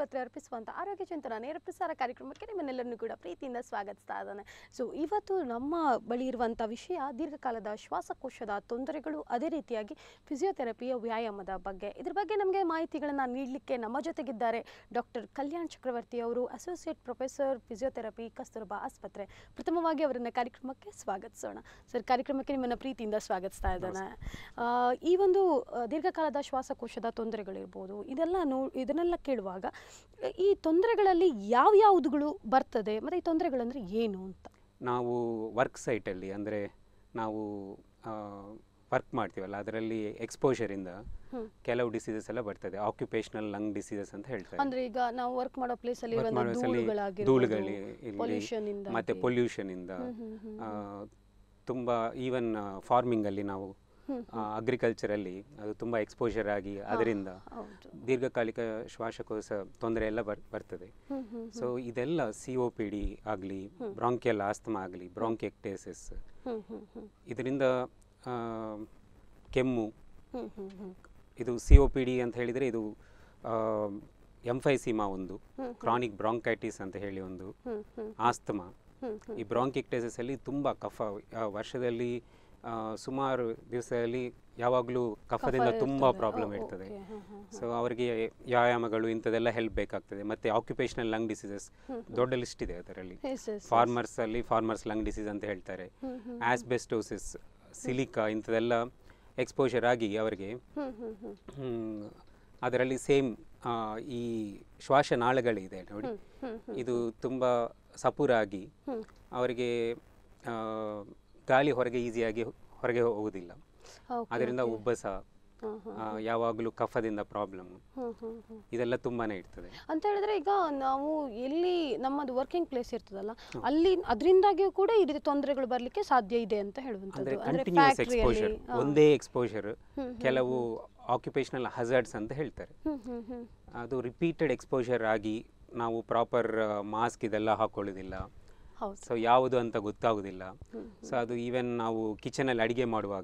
ಆಸ್ಪತ್ರೆ ಅರ್ಪಿಸುವಂಥ ಆರೋಗ್ಯ ಚಿಂತನ ನೇರ ಪ್ರಸಾರ ಕಾರ್ಯಕ್ರಮಕ್ಕೆ ನಿಮ್ಮನ್ನೆಲ್ಲರನ್ನೂ ಕೂಡ ಪ್ರೀತಿಯಿಂದ ಸ್ವಾಗತಿಸ್ತಾ ಇದ್ದಾನೆ. ಸೊ ಇವತ್ತು ನಮ್ಮ ಬಳಿ ಇರುವಂಥ ವಿಷಯ ದೀರ್ಘಕಾಲದ ಶ್ವಾಸಕೋಶದ ತೊಂದರೆಗಳು, ಅದೇ ರೀತಿಯಾಗಿ ಫಿಸಿಯೋಥೆರಪಿಯ ವ್ಯಾಯಾಮದ ಬಗ್ಗೆ. ಇದ್ರ ಬಗ್ಗೆ ನಮಗೆ ಮಾಹಿತಿಗಳನ್ನು ನೀಡಲಿಕ್ಕೆ ನಮ್ಮ ಜೊತೆಗಿದ್ದಾರೆ ಡಾಕ್ಟರ್ ಕಲ್ಯಾಣ್ ಚಕ್ರವರ್ತಿ ಅವರು, ಅಸೋಸಿಯೇಟ್ ಪ್ರೊಫೆಸರ್ ಫಿಸಿಯೋಥೆರಪಿ, ಕಸ್ತೂರಬಾ ಆಸ್ಪತ್ರೆ. ಪ್ರಥಮವಾಗಿ ಅವರನ್ನ ಕಾರ್ಯಕ್ರಮಕ್ಕೆ ಸ್ವಾಗತಿಸೋಣ. ಸರ್, ಕಾರ್ಯಕ್ರಮಕ್ಕೆ ನಿಮ್ಮನ್ನು ಪ್ರೀತಿಯಿಂದ ಸ್ವಾಗತಿಸ್ತಾ ಇದ್ದಾನೆ. ಈ ಒಂದು ದೀರ್ಘಕಾಲದ ಶ್ವಾಸಕೋಶದ ತೊಂದರೆಗಳಿರ್ಬೋದು, ಇದನ್ನೆಲ್ಲ ಕೇಳುವಾಗ ಈ ತೊಂದರೆಗಳಲ್ಲಿ ಯಾವ್ಯಾವುದುಗಳು ಬರ್ತದೆ ಮತ್ತು ಈ ತೊಂದರೆಗಳಂದ್ರೆ ಏನು ಅಂತ? ನಾವು ವರ್ಕ್ ಸೈಟಲ್ಲಿ ಅಂದರೆ ನಾವು ವರ್ಕ್ ಮಾಡ್ತೀವಲ್ಲ, ಅದರಲ್ಲಿ ಎಕ್ಸ್ಪೋಷರಿಂದ ಕೆಲವು ಡಿಸೀಸಸ್ ಎಲ್ಲ ಬರ್ತದೆ. ಆಕ್ಯುಪೇಷನಲ್ ಲಂಗ್ ಡಿಸೀಸಸ್ ಅಂತ ಹೇಳ್ತಾರೆ. ಅಂದ್ರೆ ಈಗ ನಾವು ವರ್ಕ್ ಮಾಡೋ ಪ್ಲೇಸ್ ಅಲ್ಲಿ ಧೂಳುಗಳು ಮತ್ತೆ ಪೊಲ್ಯೂಷನ್ ಇಂದ ತುಂಬ, ಈವನ್ ಫಾರ್ಮಿಂಗ್ ಅಲ್ಲಿ ನಾವು ಅಗ್ರಿಕಲ್ಚರಲ್ಲಿ ಅದು ತುಂಬ ಎಕ್ಸ್ಪೋಜರ್ ಆಗಿ ಅದರಿಂದ ದೀರ್ಘಕಾಲಿಕ ಶ್ವಾಸಕೋಶ ತೊಂದರೆ ಎಲ್ಲ ಬರ್ತದೆ. ಸೊ ಇದೆಲ್ಲ COPD ಆಗಲಿ, ಬ್ರಾಂಕಿಯಲ್ ಆಸ್ತಮಾ ಆಗಲಿ, ಬ್ರಾಂಕಿಯಕ್ಟೇಸಿಸ್, ಇದರಿಂದ ಕೆಮ್ಮು, ಇದು COPD ಅಂತ ಹೇಳಿದರೆ ಇದು ಎಂಫೈಸೀಮಾ ಒಂದು, ಕ್ರಾನಿಕ್ ಬ್ರಾಂಕೈಟಿಸ್ ಅಂತ ಹೇಳಿ ಒಂದು ಆಸ್ತಮಾ. ಈ ಬ್ರಾಂಕಿಕ್ಟೇಸಿಸ್ ಅಲ್ಲಿ ತುಂಬ ಕಫ, ವರ್ಷದಲ್ಲಿ ಸುಮಾರು ದಿವಸದಲ್ಲಿ ಯಾವಾಗಲೂ ಕಫದಿಂದ ತುಂಬ ಪ್ರಾಬ್ಲಮ್ ಇರ್ತದೆ. ಸೊ ಅವರಿಗೆ ವ್ಯಾಯಾಮಗಳು ಇಂಥದ್ದೆಲ್ಲ ಹೆಲ್ಪ್ ಬೇಕಾಗ್ತದೆ. ಮತ್ತು ಆಕ್ಯುಪೇಷನಲ್ ಲಂಗ್ ಡಿಸೀಸಸ್ ದೊಡ್ಡ ಲಿಸ್ಟ್ ಇದೆ ಅದರಲ್ಲಿ. ಫಾರ್ಮರ್ಸ್ ಲಂಗ್ ಡಿಸೀಸ್ ಅಂತ ಹೇಳ್ತಾರೆ. ಆಸ್ಬೆಸ್ಟೋಸಿಸ್, ಸಿಲಿಕಾ, ಇಂಥದ್ದೆಲ್ಲ ಎಕ್ಸ್ಪೋಜರ್ ಆಗಿ ಅವರಿಗೆ ಅದರಲ್ಲಿ ಸೇಮ್ ಈ ಶ್ವಾಸನಾಳಗಳಿದೆ ನೋಡಿ, ಇದು ತುಂಬ ಸಪೂರಾಗಿ ಅವರಿಗೆ ಗಾಳಿ ಹೊರಗೆ ಈಸಿಯಾಗಿ ಹೊರಗೆ ಹೋಗುವುದಿಲ್ಲ. ಅದರಿಂದ ಉಬ್ಬಸ, ಯಾವಾಗಲೂ ಕಫದಿಂದ ಪ್ರಾಬ್ಲಮ್, ಇದೆಲ್ಲ ತುಂಬಾನೇ ಇರ್ತದೆ. ಅಂತ ಹೇಳಿದ್ರೆ ಈಗ ನಾವು ಎಲ್ಲಿ ನಮ್ಮದು ವರ್ಕಿಂಗ್ ಪ್ಲೇಸ್ ಇರ್ತದಲ್ಲ, ಅಲ್ಲಿ ಅದರಿಂದಾಗಿಯೂ ಕೂಡ ಈ ರೀತಿ ತೊಂದರೆಗಳು ಬರ್ಲಿಕ್ಕೆ ಸಾಧ್ಯ ಇದೆ ಅಂತ ಹೇಳುವಂಥದ್ದು. ಕಂಟಿನ್ಯೂಸ್ ಎಕ್ಸ್ಪೋಜರ್, ಒಂದೇ ಎಕ್ಸ್ಪೋಜರ್, ಕೆಲವು ಆಕ್ಯುಪೇಷನಲ್ ಹಜಾರ್ಡ್ಸ್ ಅಂತ ಹೇಳ್ತಾರೆ. ಅದು ರಿಪೀಟೆಡ್ ಎಕ್ಸ್ಪೋಜರ್ ಆಗಿ ನಾವು ಪ್ರಾಪರ್ ಮಾಸ್ಕ್ ಇದೆಲ್ಲ ಹಾಕೊಳ್ಳೋದಿಲ್ಲ. ಸೊ ಯಾವುದು ಅಂತ ಗೊತ್ತಾಗೋದಿಲ್ಲ. ಸೊ ಅದು ಈವನ್ ನಾವು ಕಿಚನಲ್ಲಿ ಅಡಿಗೆ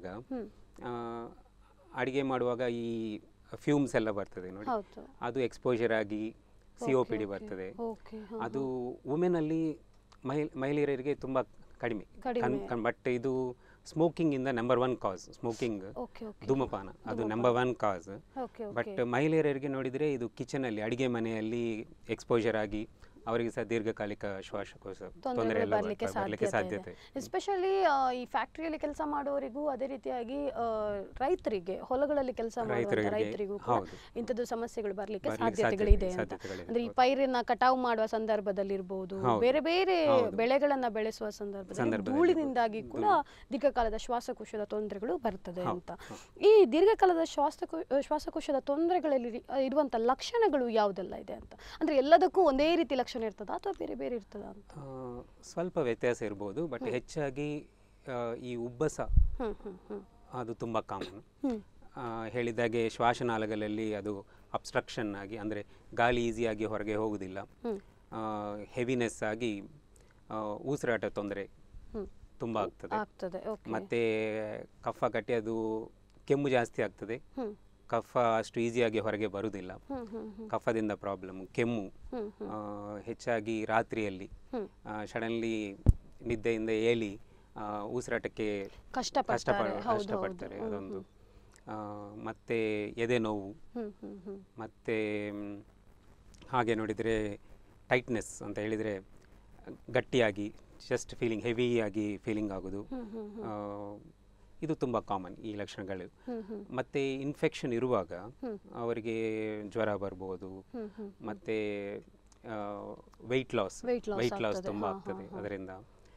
ಮಾಡುವಾಗ ಈ ಫ್ಯೂಮ್ಸ್ ಎಲ್ಲ ಬರ್ತದೆ ನೋಡಿ, ಅದು ಎಕ್ಸ್ಪೋಜರ್ ಆಗಿ COPD ಬರ್ತದೆ. ಅದು ವುಮೆನಲ್ಲಿ ಮಹಿಳೆಯರಿಗೆ ತುಂಬ ಕಡಿಮೆ, ಬಟ್ ಇದು ಸ್ಮೋಕಿಂಗ್ ಇಂದ ನಂಬರ್ 1 ಕಾಸ್. ಸ್ಮೋಕಿಂಗ್, ಧೂಮಪಾನ, ಅದು ನಂಬರ್ 1 ಕಾಸ್. ಬಟ್ ಮಹಿಳೆಯರಿಗೆ ನೋಡಿದರೆ ಇದು ಕಿಚನಲ್ಲಿ, ಅಡಿಗೆ ಮನೆಯಲ್ಲಿ ಎಕ್ಸ್ಪೋಜರ್ ಆಗಿ ಅವರಿಗೆ ಸಹ ದೀರ್ಘಕಾಲಿಕ ಶ್ವಾಸಕೋಶ ತೊಂದರೆ ಬರಲಿಕ್ಕೆ ಸಾಧ್ಯತೆ. ಎಸ್ಪೆಷಲಿ ಈ ಫ್ಯಾಕ್ಟರಿಯಲ್ಲಿ ಕೆಲಸ ಮಾಡುವವರಿಗೂ, ಅದೇ ರೀತಿಯಾಗಿ ರೈತರಿಗೆ, ಹೊಲಗಳಲ್ಲಿ ಕೆಲಸ ಮಾಡುವ ರೈತರಿಗೂ ಇಂಥದ್ದು ಸಮಸ್ಯೆಗಳು ಬರಲಿಕ್ಕೆ ಸಾಧ್ಯತೆಗಳಿದೆ ಅಂತ. ಅಂದ್ರೆ ಈ ಪೈರನ್ನ ಕಟಾವು ಮಾಡುವ ಸಂದರ್ಭದಲ್ಲಿ ಇರಬಹುದು, ಬೇರೆ ಬೇರೆ ಬೆಳೆಗಳನ್ನ ಬೆಳೆಸುವ ಸಂದರ್ಭದಲ್ಲಿ ಧೂಳಿನಿಂದಾಗಿ ಕೂಡ ದೀರ್ಘಕಾಲದ ಶ್ವಾಸಕೋಶದ ತೊಂದರೆಗಳು ಬರ್ತದೆ ಅಂತ. ಈ ದೀರ್ಘಕಾಲದ ಶ್ವಾಸಕೋಶದ ತೊಂದರೆಗಳಲ್ಲಿ ಇರುವಂತ ಲಕ್ಷಣಗಳು ಯಾವುದೆಲ್ಲ ಇದೆ ಅಂತ? ಅಂದ್ರೆ ಎಲ್ಲದಕ್ಕೂ ಒಂದೇ ರೀತಿ ಲಕ್ಷಣ ಇರ್ತದ ಅಥವಾ ಬೇರೆ ಬೇರೆ ಇರ್ತದ ಅಂತ? ಸ್ವಲ್ಪ ವ್ಯತ್ಯಾಸ ಇರ್ಬೋದು, ಬಟ್ ಹೆಚ್ಚಾಗಿ ಈ ಉಬ್ಬಸ ಅದು ತುಂಬ ಕಾಮನ್. ಹೇಳಿದಾಗೆ ಶ್ವಾಸನಾಳಗಳಲ್ಲಿ ಅದು ಅಬ್ಸ್ಟ್ರಕ್ಷನ್ ಆಗಿ, ಅಂದರೆ ಗಾಳಿ ಈಸಿಯಾಗಿ ಹೊರಗೆ ಹೋಗುವುದಿಲ್ಲ, ಹೆವಿನೆಸ್ ಆಗಿ ಉಸಿರಾಟ ತೊಂದರೆ ತುಂಬ ಆಗ್ತದೆ. ಮತ್ತೆ ಕಫ ಕಟ್ಟಿ ಅದು ಕೆಮ್ಮು ಜಾಸ್ತಿ ಆಗ್ತದೆ. ಕಫ ಅಷ್ಟು ಈಸಿಯಾಗಿ ಹೊರಗೆ ಬರುವುದಿಲ್ಲ, ಕಫದಿಂದ ಪ್ರಾಬ್ಲಮ್, ಕೆಮ್ಮು, ಹೆಚ್ಚಾಗಿ ರಾತ್ರಿಯಲ್ಲಿ ಸಡನ್ಲಿ ನಿದ್ದೆಯಿಂದ ಏಳಿ ಉಸಿರಾಟಕ್ಕೆ ಕಷ್ಟಪಡ್ತಾರೆ, ಅದೊಂದು. ಮತ್ತೆ ಎದೆ ನೋವು, ಮತ್ತೆ ಹಾಗೆ ನೋಡಿದರೆ ಟೈಟ್ನೆಸ್ ಅಂತ ಹೇಳಿದರೆ ಗಟ್ಟಿಯಾಗಿ ಜಸ್ಟ್ ಫೀಲಿಂಗ್, ಹೆವಿಯಾಗಿ ಫೀಲಿಂಗ್ ಆಗೋದು, ಇದು ತುಂಬ ಕಾಮನ್ ಈ ಲಕ್ಷಣಗಳು. ಮತ್ತೆ ಇನ್ಫೆಕ್ಷನ್ ಇರುವಾಗ ಅವರಿಗೆ ಜ್ವರ ಬರ್ಬೋದು, ಮತ್ತೆ ವೆಯ್ಟ್ ಲಾಸ್ ತುಂಬ ಆಗ್ತದೆ ಅದರಿಂದ.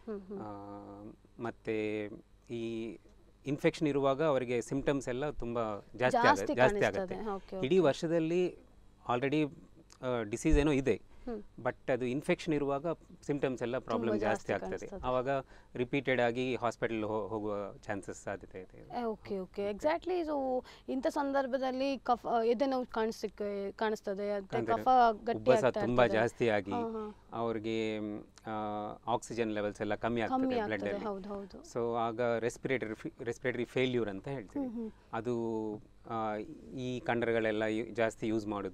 ಮತ್ತೆ ಈ ಇನ್ಫೆಕ್ಷನ್ ಇರುವಾಗ ಅವರಿಗೆ ಸಿಂಪ್ಟಮ್ಸ್ ಎಲ್ಲ ತುಂಬ ಜಾಸ್ತಿ ಆಗುತ್ತೆ. ಇಡೀ ವರ್ಷದಲ್ಲಿ ಆಲ್ರೆಡಿ ಡಿಸೀಸ್ ಏನೋ ಇದೆ, ಬಟ್ ಅದು ಇನ್ಫೆಕ್ಷನ್ ಇರುವಾಗ ಸಿಂಪ್ಟಮ್ಸ್ ಎಲ್ಲ ಪ್ರಾಬ್ಲಮ್ ಜಾಸ್ತಿ ಆಗ್ತದೆ. ಆವಾಗ ರಿಪೀಟೆಡ್ ಆಗಿ ಹಾಸ್ಪಿಟಲ್ ಹೋಗುವ ಚಾನ್ಸಸ್ ಸಾಧ್ಯತೆ ಇದೆ. Okay exactly. ಸೊ ಇಂಥ ಸಂದರ್ಭದಲ್ಲಿ ಕಫ, ಎದೆ ನೋವು ಕಾಣಿಸ್ತದೆ, ಕಫ ಗಟ್ಟಿ ತುಂಬಾ ಜಾಸ್ತಿ ಆಗಿ ಅವ್ರಿಗೆ ಆಕ್ಸಿಜನ್ ಲೆವೆಲ್ಸ್ ಎಲ್ಲ ಕಮ್ಮಿ ಆಗ್ತದೆ ಬ್ಲಡ್ ಅಲ್ಲಿ. ಸೊ ಆಗ ರೆಸ್ಪಿರೇಟರಿ ಫೇಲ್ಯೂರ್ ಅಂತ ಹೇಳ್ತೀವಿ. ಅದು ಈ ಕಂಡರಗಳೆಲ್ಲ ಜಾಸ್ತಿ ಯೂಸ್ ಮಾಡೋದು,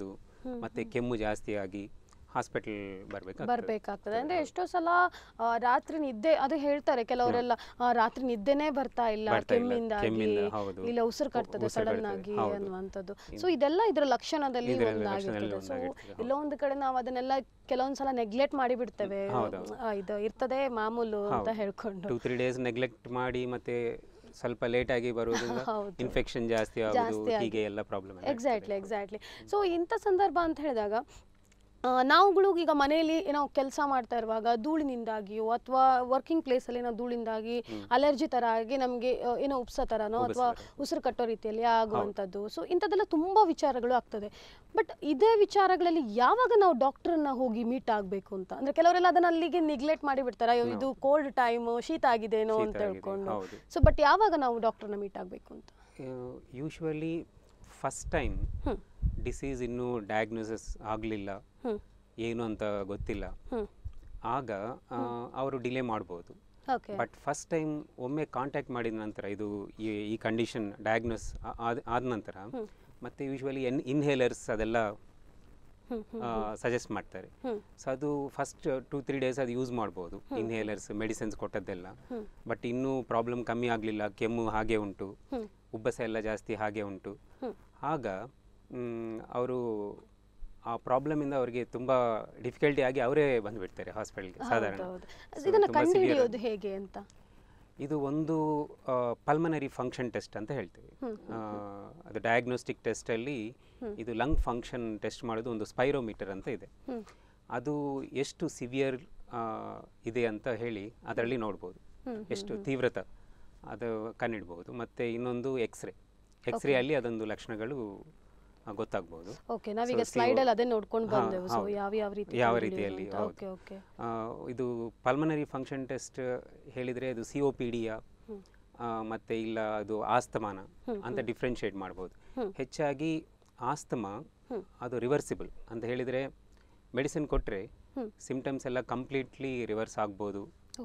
ಮತ್ತು ಕೆಮ್ಮು ಜಾಸ್ತಿ ಆಗಿ ಹಾಸ್ಪಿಟಲ್ ಬರ್ಬೇಕಾಗ್ತದೆ. ಅಂದ್ರೆ ಎಷ್ಟೋ ಸಲ ರಾತ್ರಿ ನಿದ್ದೆ, ಅದು ಹೇಳ್ತಾರೆ ಕೆಲವರೆಲ್ಲ, ರಾತ್ರಿ ನಿದ್ದೆನೇ ಬರ್ತಾ ಇಲ್ಲ ಕೆಮ್ಮಿಂದಾಗಿ, ಇಲ್ಲ ಉಸಿರು ಕಟ್ತದೆ ಸಡನ್ ಆಗಿ ಅನ್ನುವಂಥದ್ದು. ಸೊ ಇದೆಲ್ಲ ಇದರ ಲಕ್ಷಣದಲ್ಲಿ ಒಂದಾಗಿರ್ತದೆ. ಸೊ ಎಲ್ಲೋ ಒಂದು ಕಡೆ ನಾವು ಅದನ್ನೆಲ್ಲ ಕೆಲವೊಂದ್ಸಲ ನೆಗ್ಲೆಕ್ಟ್ ಮಾಡಿ ಬಿಡ್ತೇವೆ, ಇದು ಇರ್ತದೆ ಮಾಮೂಲು ಅಂತ ಹೇಳ್ಕೊಂಡು 2-3 ಡೇಸ್ ನೆಗ್ಲೆಕ್ಟ್ ಮಾಡಿ ಮತ್ತೆ ಸ್ವಲ್ಪ ಲೇಟ್ ಆಗಿ ಬರೋದ್ರಿಂದ ಇನ್ಫೆಕ್ಷನ್ ಜಾಸ್ತಿ ಆಗೋದು, ಹೀಗೆ ಎಲ್ಲ ಪ್ರಾಬ್ಲಮ್. ಎಕ್ಸಾಕ್ಟ್ಲಿ. ಸೊ ಇಂಥ ಸಂದರ್ಭ ಅಂತ ಹೇಳಿದಾಗ ನಾವುಗಳು ಈಗ ಮನೆಯಲ್ಲಿ ಏನೋ ಕೆಲಸ ಮಾಡ್ತಾ ಇರುವಾಗ ಧೂಳಿನಿಂದಾಗಿಯೋ ಅಥವಾ ವರ್ಕಿಂಗ್ ಪ್ಲೇಸಲ್ಲಿ ಏನೋ ಧೂಳಿಂದಾಗಿ ಅಲರ್ಜಿ ಥರ ಆಗಿ ನಮಗೆ ಏನೋ ಉಪ್ಸೋ ಥರನೋ ಅಥವಾ ಉಸಿರು ಕಟ್ಟೋ ರೀತಿಯಲ್ಲಿ ಆಗುವಂಥದ್ದು. ಸೊ ಇಂಥದ್ದೆಲ್ಲ ತುಂಬ ವಿಚಾರಗಳು ಆಗ್ತದೆ. ಬಟ್ ಇದೇ ವಿಚಾರಗಳಲ್ಲಿ ಯಾವಾಗ ನಾವು ಡಾಕ್ಟ್ರನ್ನ ಹೋಗಿ ಮೀಟ್ ಆಗಬೇಕು ಅಂತ, ಅಂದರೆ ಕೆಲವರೆಲ್ಲ ಅದನ್ನ ಅಲ್ಲಿಗೆ ನೆಗ್ಲೆಕ್ಟ್ ಮಾಡಿ ಬಿಡ್ತಾರೆ, ಅಯ್ಯೋ ಇದು ಕೋಲ್ಡ್ ಟೈಮ್, ಶೀತ ಆಗಿದೇನೋ ಅಂತ ಹೇಳ್ಕೊಂಡು. ಸೊ ಬಟ್ ಯಾವಾಗ ನಾವು ಡಾಕ್ಟ್ರನ್ನ ಮೀಟ್ ಆಗಬೇಕು ಅಂತ? ಯೂಶ್ವಲಿ ಫಸ್ಟ್ ಟೈಮ್ ಡಿಸೀಸ್ ಇನ್ನೂ ಡಯಾಗ್ನೋಸಿಸ್ ಆಗಲಿಲ್ಲ, ಏನು ಅಂತ ಗೊತ್ತಿಲ್ಲ, ಆಗ ಅವರು ಡಿಲೇ ಮಾಡ್ಬೋದು. ಬಟ್ ಫಸ್ಟ್ ಟೈಮ್ ಒಮ್ಮೆ ಕಾಂಟ್ಯಾಕ್ಟ್ ಮಾಡಿದ ನಂತರ, ಇದು ಈ ಕಂಡೀಷನ್ ಡಯಾಗ್ನೋಸ್ ಆದ ನಂತರ ಮತ್ತೆ ಯೂಶ್ವಲಿ ಇನ್ಹೇಲರ್ಸ್ ಅದೆಲ್ಲ ಸಜೆಸ್ಟ್ ಮಾಡ್ತಾರೆ. ಸೊ ಅದು ಫಸ್ಟ್ 2-3 ಡೇಸ್ ಅದು ಯೂಸ್ ಮಾಡ್ಬೋದು, ಇನ್ಹೇಲರ್ಸ್ ಮೆಡಿಸಿನ್ಸ್ ಕೊಟ್ಟದ್ದೆಲ್ಲ. ಬಟ್ ಇನ್ನೂ ಪ್ರಾಬ್ಲಮ್ ಕಮ್ಮಿ ಆಗಲಿಲ್ಲ, ಕೆಮ್ಮು ಹಾಗೆ ಉಂಟು, ಉಬ್ಬಸ ಎಲ್ಲ ಜಾಸ್ತಿ ಹಾಗೆ ಉಂಟು, ಆಗ ಅವರು ಆ ಪ್ರಾಬ್ಲಮಿಂದ ಅವರಿಗೆ ತುಂಬ ಡಿಫಿಕಲ್ಟಿ ಆಗಿ ಅವರೇ ಬಂದುಬಿಡ್ತಾರೆ ಹಾಸ್ಪಿಟಲ್ಗೆ ಸಾಧಾರಣ. ಹೇಗೆ ಅಂತ, ಇದು ಒಂದು ಪಲ್ಮನರಿ ಫಂಕ್ಷನ್ ಟೆಸ್ಟ್ ಅಂತ ಹೇಳ್ತೀವಿ. ಅದು ಡಯಾಗ್ನೋಸ್ಟಿಕ್ ಟೆಸ್ಟಲ್ಲಿ ಇದು ಲಂಗ್ ಫಂಕ್ಷನ್ ಟೆಸ್ಟ್ ಮಾಡೋದು ಒಂದು ಸ್ಪೈರೋಮೀಟರ್ ಅಂತ ಇದೆ. ಅದು ಎಷ್ಟು ಸಿವಿಯರ್ ಇದೆ ಅಂತ ಹೇಳಿ ಅದರಲ್ಲಿ ನೋಡ್ಬೋದು, ಎಷ್ಟು ತೀವ್ರತೆ ಅದು ಕಂಡಿಡ್ಬೋದು. ಮತ್ತು ಇನ್ನೊಂದು ಎಕ್ಸ್ರೇ ಅಲ್ಲಿ ಅದೊಂದು ಲಕ್ಷಣಗಳು ಗೊತ್ತಾಗ್ಬೋದು. ಯಾವ ರೀತಿಯಲ್ಲಿ ಇದು ಪಲ್ಮನರಿ ಫಂಕ್ಷನ್ ಟೆಸ್ಟ್ ಹೇಳಿದರೆ ಅದು COPD ಮತ್ತೆ ಇಲ್ಲ ಅದು ಆಸ್ತಮಾನ ಅಂತ ಡಿಫ್ರೆನ್ಶಿಯೇಟ್ ಮಾಡ್ಬೋದು. ಹೆಚ್ಚಾಗಿ ಆಸ್ತಮಾ ಅದು ರಿವರ್ಸಿಬಲ್ ಅಂತ ಹೇಳಿದರೆ ಮೆಡಿಸಿನ್ ಕೊಟ್ಟರೆ ಸಿಂಪ್ಟಮ್ಸ್ ಎಲ್ಲ ಕಂಪ್ಲೀಟ್ಲಿ ರಿವರ್ಸ್ ಆಗ್ಬೋದು.